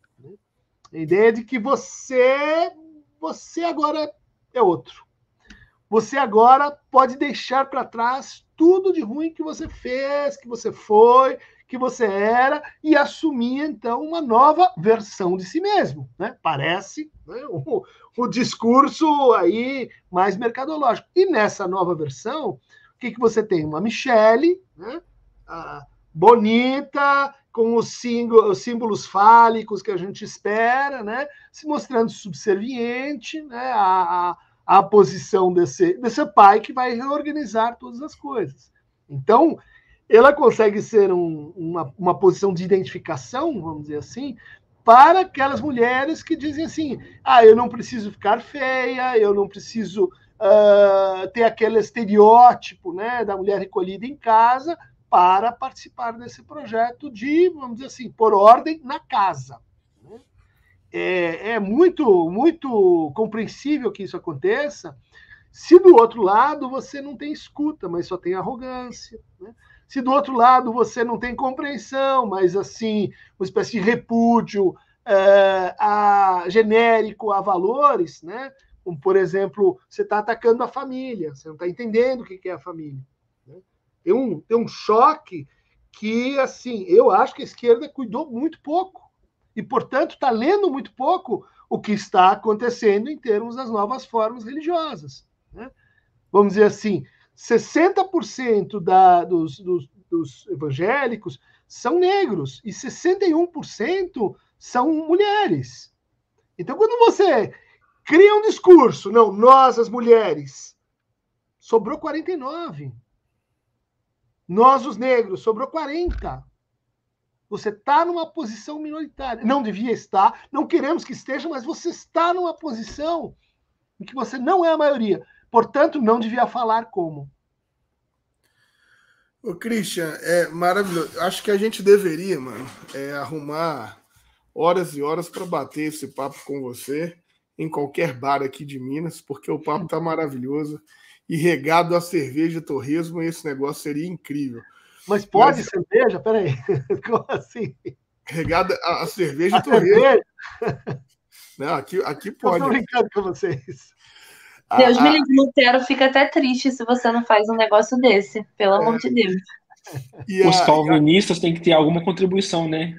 A ideia de que você, você agora é outro. Você agora pode deixar para trás tudo de ruim que você fez, que você foi, que você era, e assumir, então, uma nova versão de si mesmo, né? Parece, né, o, o discurso aí mais mercadológico. E nessa nova versão, o que, que você tem? Uma Michele, né, ah, bonita, com os símbolos, os símbolos fálicos que a gente espera, né, se mostrando subserviente, né, a, a a posição desse, desse pai que vai reorganizar todas as coisas. Então, ela consegue ser um, uma, uma posição de identificação, vamos dizer assim, para aquelas mulheres que dizem assim, ah, eu não preciso ficar feia, eu não preciso uh, ter aquele estereótipo, né, da mulher recolhida em casa para participar desse projeto de, vamos dizer assim, pôr ordem na casa. É, é muito, muito compreensível que isso aconteça, se do outro lado você não tem escuta, mas só tem arrogância, né? Se do outro lado você não tem compreensão, mas assim, uma espécie de repúdio é, a, genérico a valores, né? Como, por exemplo, você está atacando a família, você não está entendendo o que é a família, né? Tem um, tem um choque que, assim, eu acho que a esquerda cuidou muito pouco. E, portanto, está lendo muito pouco o que está acontecendo em termos das novas formas religiosas, né? Vamos dizer assim, sessenta por cento da, dos, dos, dos evangélicos são negros e sessenta e um por cento são mulheres. Então, quando você cria um discurso, não, nós, as mulheres, sobrou quarenta e nove. Nós, os negros, sobrou quarenta. Você está numa posição minoritária. Não devia estar, não queremos que esteja, mas você está numa posição em que você não é a maioria. Portanto, não devia falar como. Ô, Christian, é maravilhoso. Acho que a gente deveria, mano, é, arrumar horas e horas para bater esse papo com você em qualquer bar aqui de Minas, porque o papo tá maravilhoso e regado a cerveja e torresmo, esse negócio seria incrível. Mas pode Mas... cerveja? Peraí. Como assim? Regada a, a cerveja e torresmo. Não, aqui, aqui pode. Eu tô brincando com vocês. Deus a, me livre, Lutero fica até triste se você não faz um negócio desse, pelo é... amor de Deus. E Os a, calvinistas a... têm que ter alguma contribuição, né?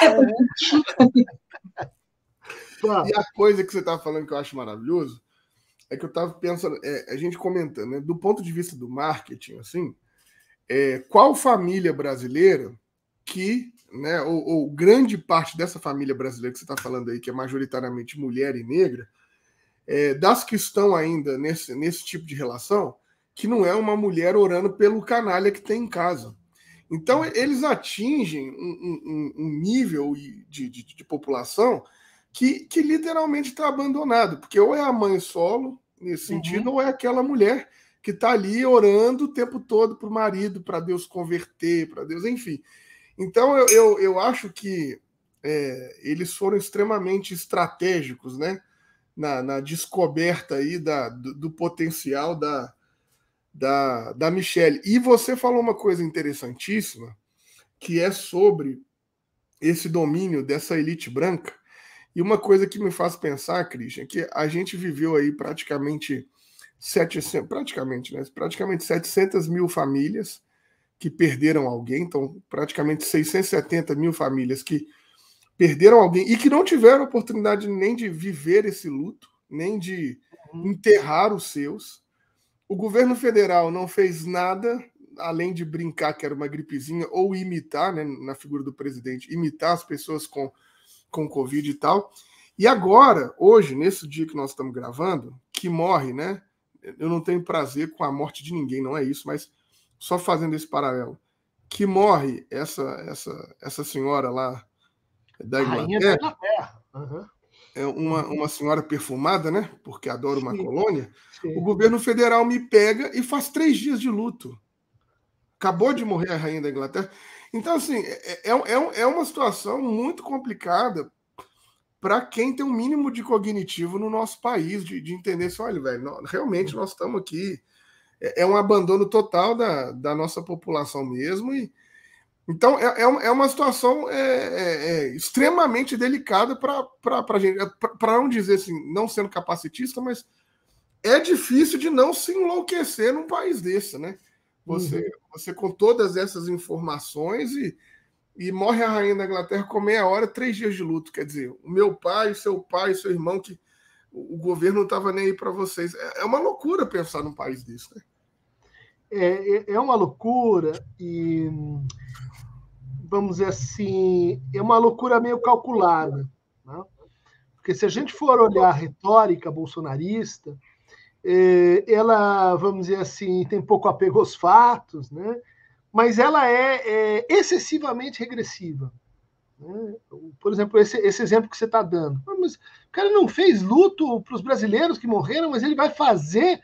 E a coisa que você estava falando que eu acho maravilhoso é que eu estava pensando, é, a gente comentando, né, do ponto de vista do marketing, assim, é, qual família brasileira que, né, ou, ou grande parte dessa família brasileira que você está falando aí, que é majoritariamente mulher e negra, é, das que estão ainda nesse, nesse tipo de relação, que não é uma mulher orando pelo canalha que tem em casa. Então, eles atingem um, um, um nível de, de, de população que, que literalmente está abandonado, porque ou é a mãe solo, nesse uhum. sentido, ou é aquela mulher que está ali orando o tempo todo para o marido, para Deus converter, para Deus, enfim. Então, eu, eu, eu acho que é, eles foram extremamente estratégicos, né, na, na descoberta aí da, do, do potencial da, da, da Michele. E você falou uma coisa interessantíssima, que é sobre esse domínio dessa elite branca. E uma coisa que me faz pensar, Christian, é que a gente viveu aí praticamente setecentas, praticamente, né, praticamente setecentas mil famílias que perderam alguém, então praticamente seiscentas e setenta mil famílias que perderam alguém e que não tiveram oportunidade nem de viver esse luto, nem de enterrar os seus. O governo federal não fez nada, além de brincar que era uma gripezinha, ou imitar, né, na figura do presidente, imitar as pessoas com, com Covid e tal. E agora, hoje, nesse dia que nós estamos gravando, que morre, né? Eu não tenho prazer com a morte de ninguém, não é isso, mas só fazendo esse paralelo, que morre essa, essa, essa senhora lá da Rainha da Inglaterra, Inglaterra. Uhum. é uma, uma senhora perfumada, né? Porque adora uma Sim. colônia. Sim. O governo federal me pega e faz três dias de luto. Acabou de morrer a rainha da Inglaterra. Então, assim, é, é, é uma situação muito complicada para quem tem um mínimo de cognitivo no nosso país, de, de entender assim, olha, velho, nós, realmente nós estamos aqui. É, é um abandono total da, da nossa população mesmo. E, então, é, é uma situação é, é, é extremamente delicada para a gente. Para não dizer assim, não sendo capacitista, mas é difícil de não se enlouquecer num país desse, né? Você, uhum. você com todas essas informações e, e morre a rainha da Inglaterra com meia hora, três dias de luto. Quer dizer, o meu pai, seu pai, seu irmão, que o governo não estava nem aí para vocês. É, é uma loucura pensar num país desse, né? É, é uma loucura e, vamos dizer assim, é uma loucura meio calculada, né? Porque se a gente for olhar a retórica bolsonarista, ela, vamos dizer assim, tem pouco apego aos fatos, né? Mas ela é, é excessivamente regressiva. Né? Por exemplo, esse, esse exemplo que você está dando. Mas o cara não fez luto para os brasileiros que morreram, mas ele vai fazer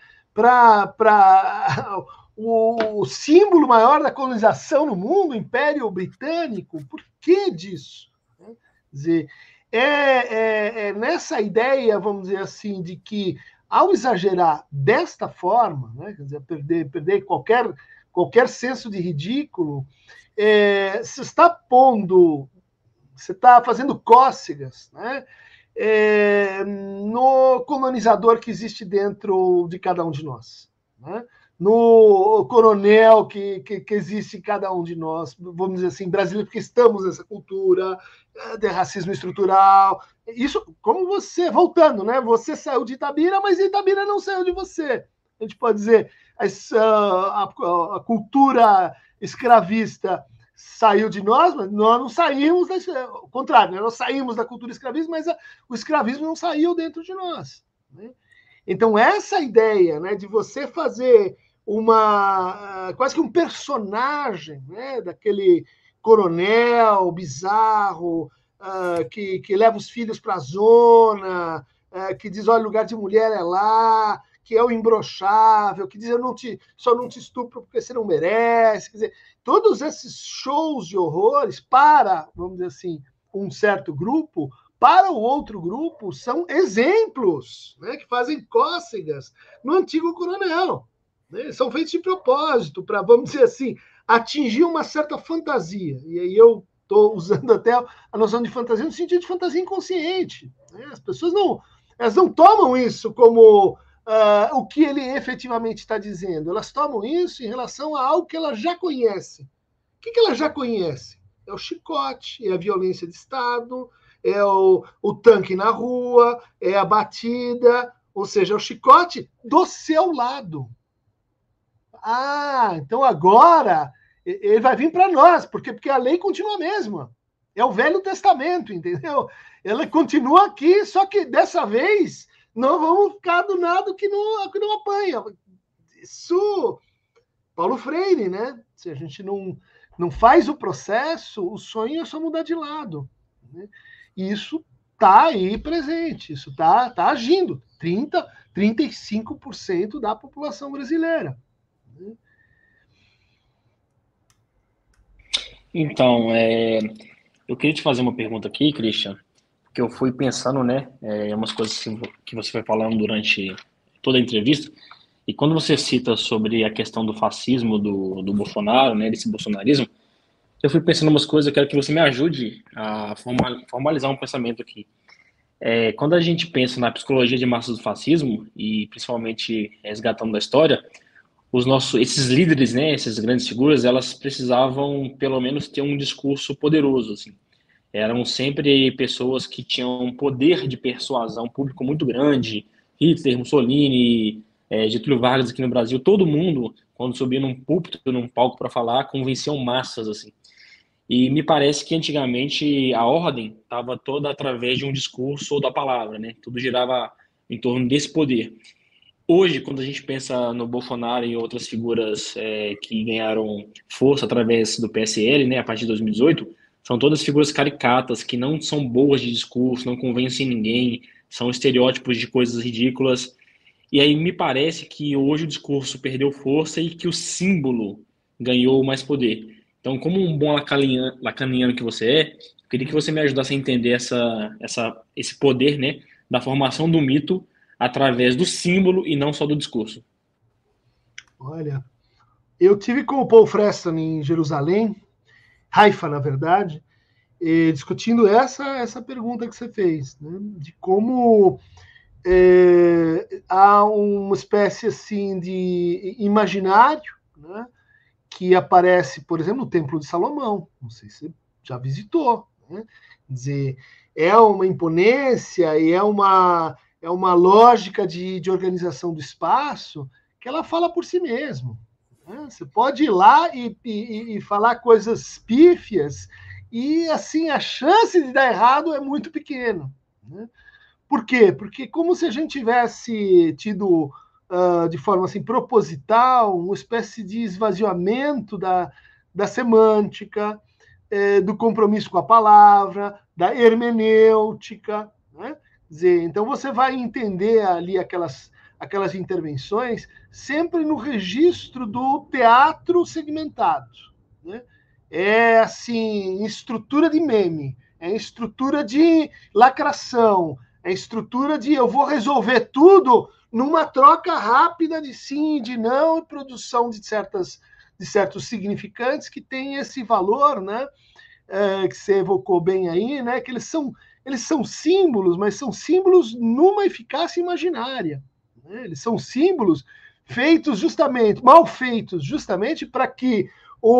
para o, o símbolo maior da colonização no mundo, o Império Britânico. Por que disso? Quer dizer, é, é, é nessa ideia, vamos dizer assim, de que ao exagerar desta forma, né, quer dizer, perder, perder qualquer, qualquer senso de ridículo, é, você está pondo, você está fazendo cócegas, né, é, no colonizador que existe dentro de cada um de nós, né, no coronel que, que, que existe em cada um de nós, vamos dizer assim, brasileiro, porque estamos nessa cultura de racismo estrutural. Isso, como você, voltando, né? Você saiu de Itabira, mas Itabira não saiu de você. A gente pode dizer, essa, a, a, a cultura escravista saiu de nós, mas nós não saímos, da, ao contrário, né? Nós saímos da cultura escravista, mas a, o escravismo não saiu dentro de nós. Né? Então, essa ideia, né, de você fazer uma quase que um personagem, né, daquele coronel bizarro, uh, que, que leva os filhos para a zona, uh, que diz, olha, lugar de mulher é lá, que é o imbrochável, que diz, eu não te, só não te estupro porque você não merece. Quer dizer, todos esses shows de horrores para, vamos dizer assim, um certo grupo, para o outro grupo, são exemplos, né, que fazem cócegas no antigo coronel. Né? São feitos de propósito, para, vamos dizer assim, atingir uma certa fantasia. E aí eu estou usando até a noção de fantasia no sentido de fantasia inconsciente. Né? As pessoas não, elas não tomam isso como uh, o que ele efetivamente está dizendo. Elas tomam isso em relação a algo que elas já conhecem. O que, que elas já conhecem? É o chicote, é a violência de Estado, é o, o tanque na rua, é a batida, ou seja, é o chicote do seu lado. Ah, então agora ele vai vir para nós, porque, porque a lei continua a mesma. É o Velho Testamento, entendeu? Ela continua aqui, só que dessa vez não vamos ficar do nada que não, que não apanha. Isso, Paulo Freire, né? Se a gente não, não faz o processo, o sonho é só mudar de lado. Né? E isso está aí presente, isso está tá agindo. trinta, trinta e cinco por cento da população brasileira. Então, é, eu queria te fazer uma pergunta aqui, Christian, porque eu fui pensando, né, é, umas coisas que você foi falando durante toda a entrevista, e quando você cita sobre a questão do fascismo do, do Bolsonaro, né, desse bolsonarismo, eu fui pensando umas coisas, eu quero que você me ajude a formalizar um pensamento aqui. É, quando a gente pensa na psicologia de massas do fascismo, e principalmente resgatando da história, os nossos, esses líderes, né, essas grandes figuras, elas precisavam pelo menos ter um discurso poderoso, assim. Eram sempre pessoas que tinham um poder de persuasão público muito grande, Hitler, Mussolini, é, Getúlio Vargas aqui no Brasil, todo mundo, quando subia num púlpito, num palco para falar, convenciam massas, assim. E me parece que antigamente a ordem estava toda através de um discurso ou da palavra, né? Tudo girava em torno desse poder. Hoje, quando a gente pensa no Bolsonaro e outras figuras é, que ganharam força através do P S L, né, a partir de dois mil e dezoito, são todas figuras caricatas, que não são boas de discurso, não convencem ninguém, são estereótipos de coisas ridículas. E aí me parece que hoje o discurso perdeu força e que o símbolo ganhou mais poder. Então, como um bom lacaniano, lacaniano que você é, eu queria que você me ajudasse a entender essa, essa, esse poder, né, da formação do mito através do símbolo e não só do discurso. Olha, eu tive com o Paul Freston em Jerusalém, Haifa, na verdade, discutindo essa, essa pergunta que você fez, né, de como é, há uma espécie assim de imaginário, né, que aparece, por exemplo, no Templo de Salomão. Não sei se você já visitou, né? Quer dizer, é uma imponência e é uma, é uma lógica de, de organização do espaço que ela fala por si mesmo. Né? Você pode ir lá e, e, e falar coisas pífias e, assim, a chance de dar errado é muito pequena. Né? Por quê? Porque como se a gente tivesse tido, uh, de forma assim, proposital, uma espécie de esvaziamento da, da semântica, eh, do compromisso com a palavra, da hermenêutica. Né? Quer dizer, então você vai entender ali aquelas, aquelas intervenções sempre no registro do teatro segmentado. Né? É assim, estrutura de meme, é estrutura de lacração, é estrutura de eu vou resolver tudo numa troca rápida de sim e de não e produção de, certas, de certos significantes que têm esse valor, né, é, que você evocou bem aí, né, que eles são, eles são símbolos, mas são símbolos numa eficácia imaginária. Né? Eles são símbolos feitos justamente, mal feitos justamente para que o,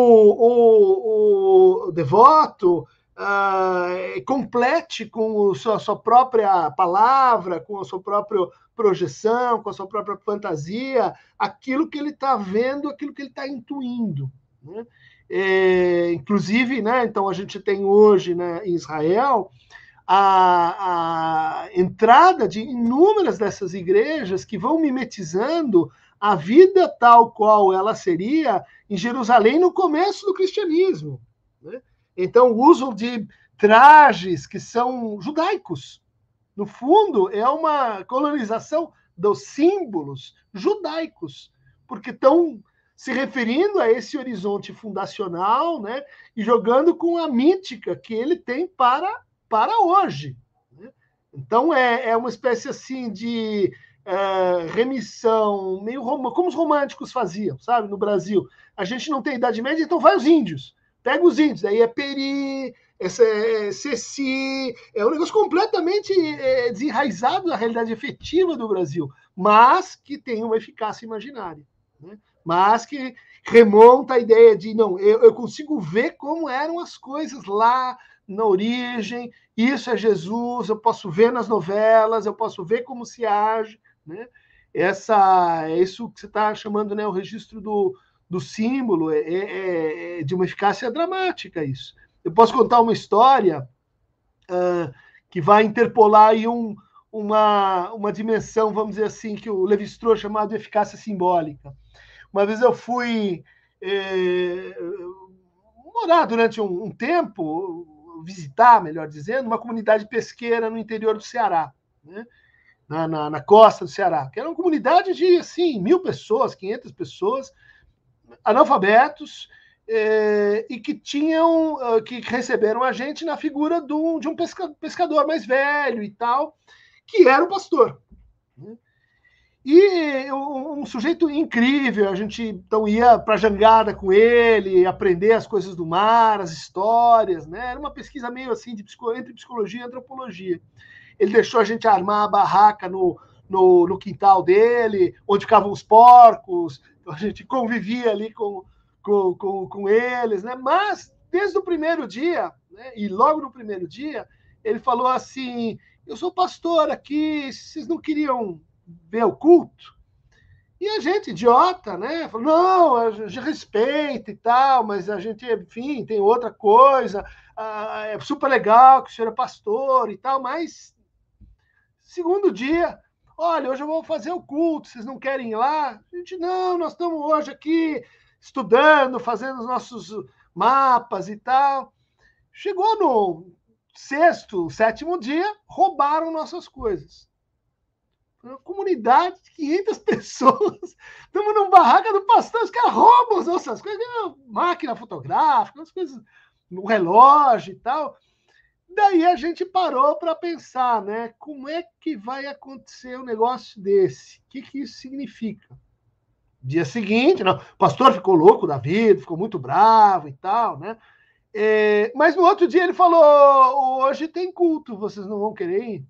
o, o devoto Uh, complete com a sua, sua própria palavra, com a sua própria projeção, com a sua própria fantasia, aquilo que ele está vendo, aquilo que ele está intuindo. Né? É, inclusive, né, então a gente tem hoje, né, em Israel a, a entrada de inúmeras dessas igrejas que vão mimetizando a vida tal qual ela seria em Jerusalém no começo do cristianismo. Né? Então, o uso de trajes que são judaicos. No fundo, é uma colonização dos símbolos judaicos, porque estão se referindo a esse horizonte fundacional, né, e jogando com a mítica que ele tem para, para hoje. Né? Então, é, é uma espécie assim de é, remissão, meio rom- como os românticos faziam, sabe, no Brasil. A gente não tem Idade Média, então vai os índios. Pega os índios, aí é Peri, é Ceci, é um negócio completamente é, desenraizado da realidade efetiva do Brasil, mas que tem uma eficácia imaginária, né? Mas que remonta a ideia de, não, eu, eu consigo ver como eram as coisas lá na origem, isso é Jesus, eu posso ver nas novelas, eu posso ver como se age, né? Essa, é isso que você está chamando, né, o registro do do símbolo, é, é, é de uma eficácia dramática isso. Eu posso contar uma história uh, que vai interpolar aí um, uma, uma dimensão, vamos dizer assim, que o Lévi-Strauss chamava de eficácia simbólica. Uma vez eu fui eh, morar durante um, um tempo, visitar, melhor dizendo, uma comunidade pesqueira no interior do Ceará, né? na, na, na costa do Ceará, que era uma comunidade de, assim, mil pessoas, quinhentas pessoas, analfabetos, eh, e que tinham, uh, que receberam a gente na figura do, de um pesca, pescador mais velho e tal, que era o pastor. Né? E um, um sujeito incrível, a gente então ia para a jangada com ele, aprender as coisas do mar, as histórias, né? Era uma pesquisa meio assim de entre psicologia e antropologia. Ele deixou a gente armar a barraca no, no, no quintal dele, onde ficavam os porcos, a gente convivia ali com, com, com, com eles, né? Mas, desde o primeiro dia, né, e logo no primeiro dia, ele falou assim, eu sou pastor aqui, vocês não queriam ver o culto? E a gente, idiota, né? Falou, não, a gente respeita e tal, mas a gente, enfim, tem outra coisa, ah, é super legal que o senhor é pastor e tal, mas segundo dia, olha, hoje eu vou fazer o culto, vocês não querem ir lá? A gente, não, nós estamos hoje aqui estudando, fazendo os nossos mapas e tal. Chegou no sexto, sétimo dia, roubaram nossas coisas. Uma comunidade de quinhentas pessoas, estamos num barraca do pastor, os caras roubam as nossas coisas, máquina fotográfica, as coisas, no relógio e tal. Daí a gente parou para pensar, né? Como é que vai acontecer um negócio desse? O que, que isso significa? Dia seguinte, não, o pastor ficou louco da vida, ficou muito bravo e tal, né? É, mas no outro dia ele falou: hoje tem culto, vocês não vão querer ir?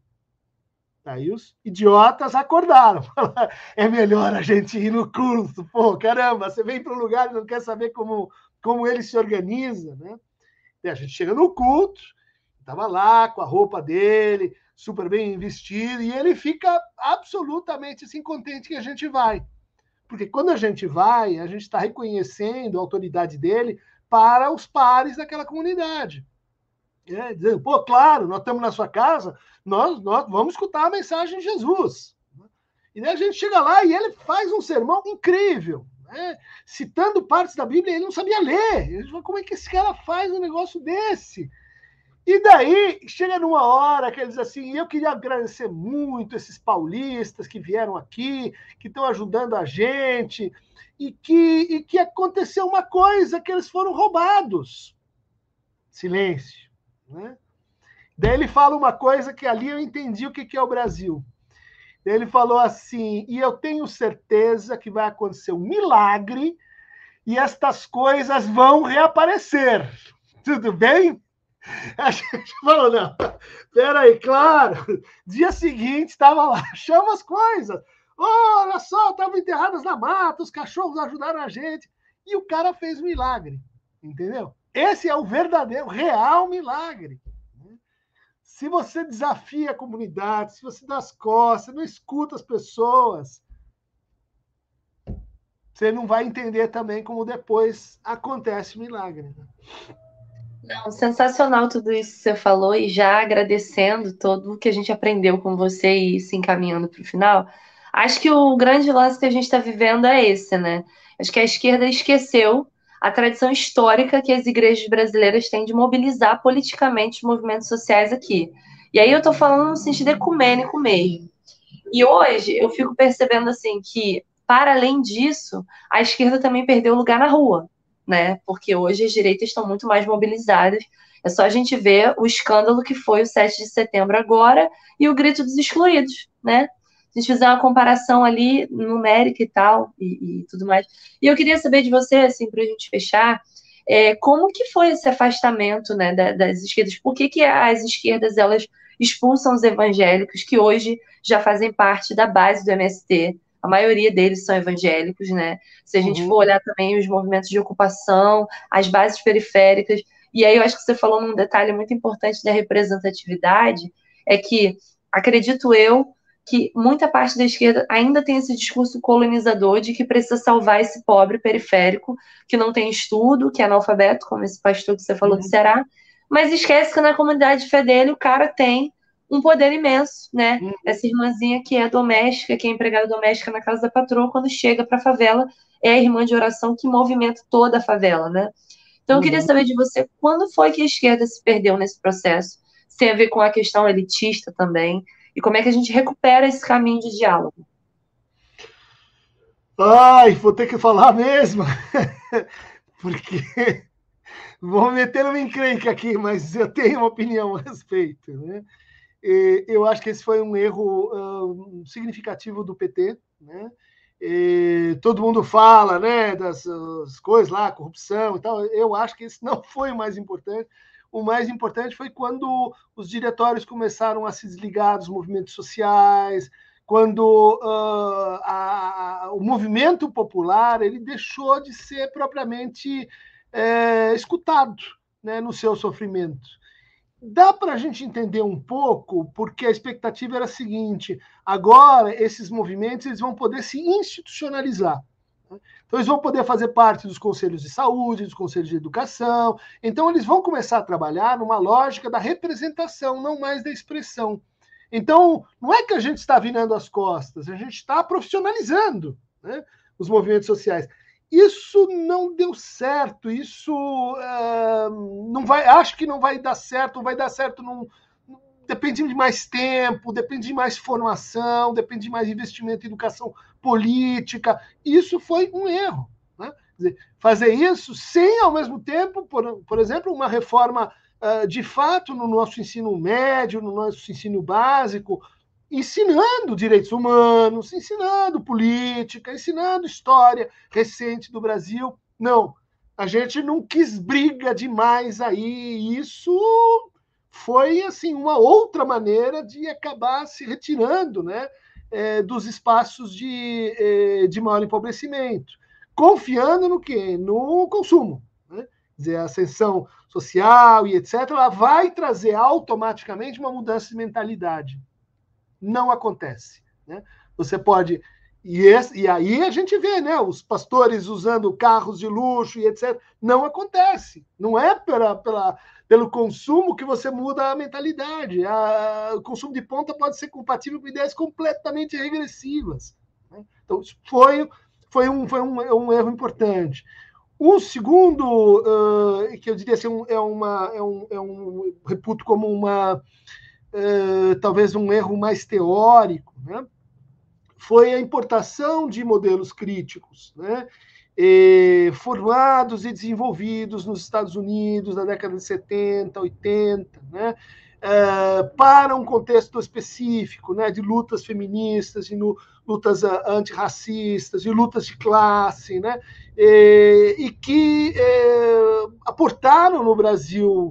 Aí os idiotas acordaram. É melhor a gente ir no curso. Pô, caramba, você vem para um lugar e não quer saber como, como ele se organiza, né? E a gente chega no culto, estava lá com a roupa dele, super bem vestido, e ele fica absolutamente assim, contente que a gente vai. Porque quando a gente vai, a gente está reconhecendo a autoridade dele para os pares daquela comunidade. É, dizendo, pô, claro, nós estamos na sua casa, nós, nós vamos escutar a mensagem de Jesus. E daí a gente chega lá e ele faz um sermão incrível, né? Citando partes da Bíblia, ele não sabia ler. Ele fala, como é que esse cara faz um negócio desse? E daí chega numa hora que ele diz assim, eu queria agradecer muito esses paulistas que vieram aqui, que estão ajudando a gente, e que, e que aconteceu uma coisa, que eles foram roubados. Silêncio. Né? Daí ele fala uma coisa que ali eu entendi o que é o Brasil. Daí ele falou assim, e eu tenho certeza que vai acontecer um milagre e estas coisas vão reaparecer. Tudo bem? A gente falou, não, peraí, claro, dia seguinte estava lá, chama as coisas, oh, olha só, estavam enterradas na mata, os cachorros ajudaram a gente, e o cara fez um milagre, entendeu? Esse é o verdadeiro, real milagre. Se você desafia a comunidade, se você dá as costas, não escuta as pessoas, você não vai entender também como depois acontece o milagre. Não, sensacional tudo isso que você falou, e já agradecendo todo o que a gente aprendeu com você e se encaminhando para o final. Acho que o grande lance que a gente está vivendo é esse, né? Acho que a esquerda esqueceu a tradição histórica que as igrejas brasileiras têm de mobilizar politicamente os movimentos sociais aqui. E aí eu estou falando no sentido ecumênico mesmo. E hoje eu fico percebendo assim que, para além disso, a esquerda também perdeu lugar na rua, né? Porque hoje as direitas estão muito mais mobilizadas. É só a gente ver o escândalo que foi o sete de setembro agora e o grito dos excluídos, né? Se a gente fizer uma comparação ali numérica e tal, e, e tudo mais. E eu queria saber de você, assim, para a gente fechar, é, como que foi esse afastamento, né, da, das esquerdas? Por que, que as esquerdas, elas expulsam os evangélicos, que hoje já fazem parte da base do M S T? A maioria deles são evangélicos, né? Se a gente Uhum. for olhar também os movimentos de ocupação, as bases periféricas, e aí eu acho que você falou num detalhe muito importante da representatividade, é que, acredito eu, que muita parte da esquerda ainda tem esse discurso colonizador de que precisa salvar esse pobre periférico, que não tem estudo, que é analfabeto, como esse pastor que você falou Uhum. do Ceará, mas esquece que na comunidade de fé dele o cara tem um poder imenso, né? Uhum. Essa irmãzinha que é doméstica, que é empregada doméstica na casa da patroa, quando chega para a favela, é a irmã de oração que movimenta toda a favela, né? Então eu queria Uhum. saber de você, quando foi que a esquerda se perdeu nesse processo? Se tem a ver com a questão elitista também, e como é que a gente recupera esse caminho de diálogo? Ai, vou ter que falar mesmo, porque vou meter uma encrenca aqui, mas eu tenho uma opinião a respeito, né? E eu acho que esse foi um erro uh, significativo do P T, né? E todo mundo fala, né, das, das coisas lá, corrupção e tal. Eu acho que esse não foi o mais importante. O mais importante foi quando os diretórios começaram a se desligar dos movimentos sociais, quando uh, a, a, o movimento popular ele deixou de ser propriamente é, escutado, né, no seu sofrimento. dá para a gente entender um pouco, porque a expectativa era a seguinte: agora esses movimentos eles vão poder se institucionalizar. Então, eles vão poder fazer parte dos conselhos de saúde, dos conselhos de educação. Então, eles vão começar a trabalhar numa lógica da representação, não mais da expressão. Então, não é que a gente está virando as costas, a gente está profissionalizando, né, os movimentos sociais. Isso não deu certo, isso uh, não vai, acho que não vai dar certo, vai dar certo num, depende de mais tempo, depende de mais formação, depende de mais investimento em educação política. Isso foi um erro, né? Quer dizer, fazer isso sem, ao mesmo tempo, por, por exemplo, uma reforma uh, de fato no nosso ensino médio, no nosso ensino básico, ensinando direitos humanos, ensinando política, ensinando história recente do Brasil. Não, a gente não quis briga demais aí, isso foi assim uma outra maneira de acabar se retirando, né, é, dos espaços de, é, de maior empobrecimento, confiando no quê? No consumo, né? Quer dizer, a ascensão social e etcétera, ela vai trazer automaticamente uma mudança de mentalidade. Não acontece, né? Você pode... E, esse, e aí a gente vê, né, os pastores usando carros de luxo e etcétera. Não acontece. Não é pela, pela, pelo consumo que você muda a mentalidade. A, o consumo de ponta pode ser compatível com ideias completamente regressivas, né? Então, isso foi, foi, um, foi um, um erro importante. O segundo, uh, que eu diria assim, é, uma, é, um, é um reputo como uma... Uh, talvez um erro mais teórico, né? Foi a importação de modelos críticos, né? E, formados e desenvolvidos nos Estados Unidos na década de setenta, oitenta, né? Uh, para um contexto específico, né? De lutas feministas, de no, lutas antirracistas, de lutas de classe, né? E, e que eh, aportaram no Brasil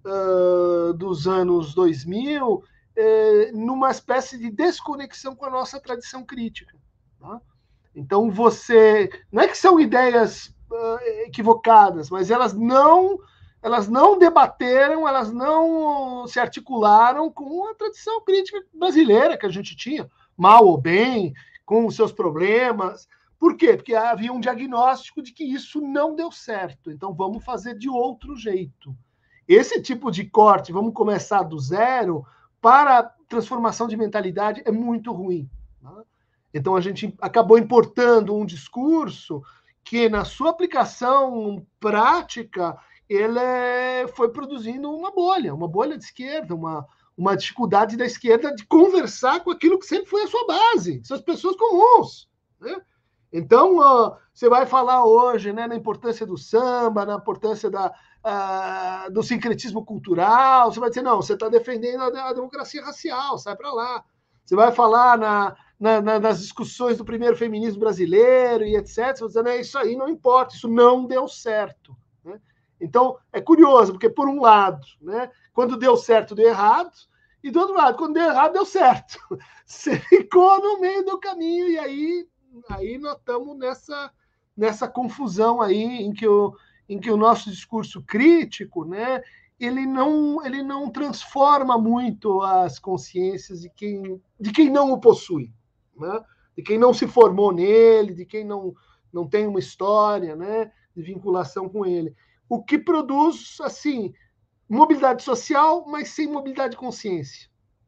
Uh, dos anos dois mil, eh, numa espécie de desconexão com a nossa tradição crítica, tá? Então, você... Não é que são ideias uh, equivocadas, mas elas não, elas não debateram, elas não se articularam com a tradição crítica brasileira que a gente tinha, mal ou bem, com os seus problemas. Por quê? Porque havia um diagnóstico de que isso não deu certo, então vamos fazer de outro jeito. Esse tipo de corte, vamos começar do zero, para transformação de mentalidade é muito ruim, né? Então, a gente acabou importando um discurso que, na sua aplicação prática, ele foi produzindo uma bolha, uma bolha de esquerda, uma, uma dificuldade da esquerda de conversar com aquilo que sempre foi a sua base, são as pessoas comuns, né? Então, uh, você vai falar hoje, né, na importância do samba, na importância da, uh, do sincretismo cultural, você vai dizer, não, você está defendendo a, a democracia racial, sai para lá. Você vai falar na, na, na, nas discussões do primeiro feminismo brasileiro e etcétera, você vai dizer, não, isso aí não importa, isso não deu certo, né? Então, é curioso, porque por um lado, né, quando deu certo, deu errado, e do outro lado, quando deu errado, deu certo. Você ficou no meio do caminho, e aí... Aí nós estamos nessa, nessa confusão aí em que, o, em que o nosso discurso crítico, né, ele, não, ele não transforma muito as consciências de quem, de quem não o possui, né, de quem não se formou nele, de quem não, não tem uma história, né, de vinculação com ele. O que produz, assim, mobilidade social, mas sem mobilidade de consciência.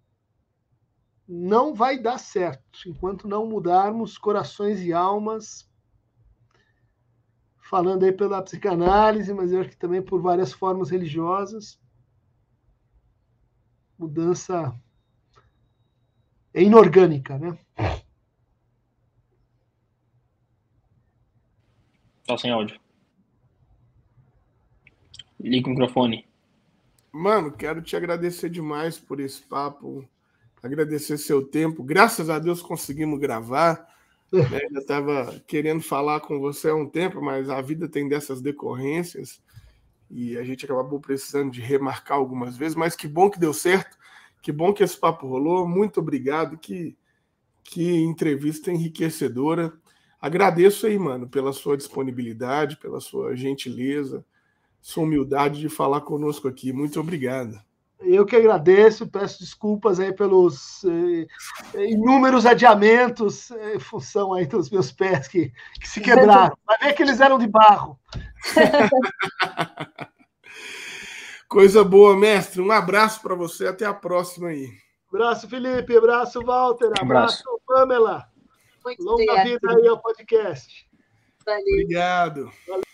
Não vai dar certo enquanto não mudarmos corações e almas, falando aí pela psicanálise, mas eu acho que também por várias formas religiosas. Mudança é inorgânica, né? Tá sem áudio. Liga o microfone. Mano, quero te agradecer demais por esse papo. Agradecer seu tempo. Graças a Deus conseguimos gravar, né? Já estava querendo falar com você há um tempo, mas a vida tem dessas decorrências e a gente acabou precisando de remarcar algumas vezes, mas que bom que deu certo, que bom que esse papo rolou. Muito obrigado, que, que entrevista enriquecedora. Agradeço aí, mano, pela sua disponibilidade, pela sua gentileza, sua humildade de falar conosco aqui. Muito obrigado. Eu que agradeço, peço desculpas aí pelos eh, inúmeros adiamentos em função aí dos meus pés que, que se quebraram. Vai ver que eles eram de barro. Coisa boa, mestre. Um abraço para você. Até a próxima aí. Abraço, Felipe. Abraço, Walter. Abraço, abraço Pamela. Muito Longa obrigado. Vida aí ao podcast. Valeu. Obrigado. Valeu.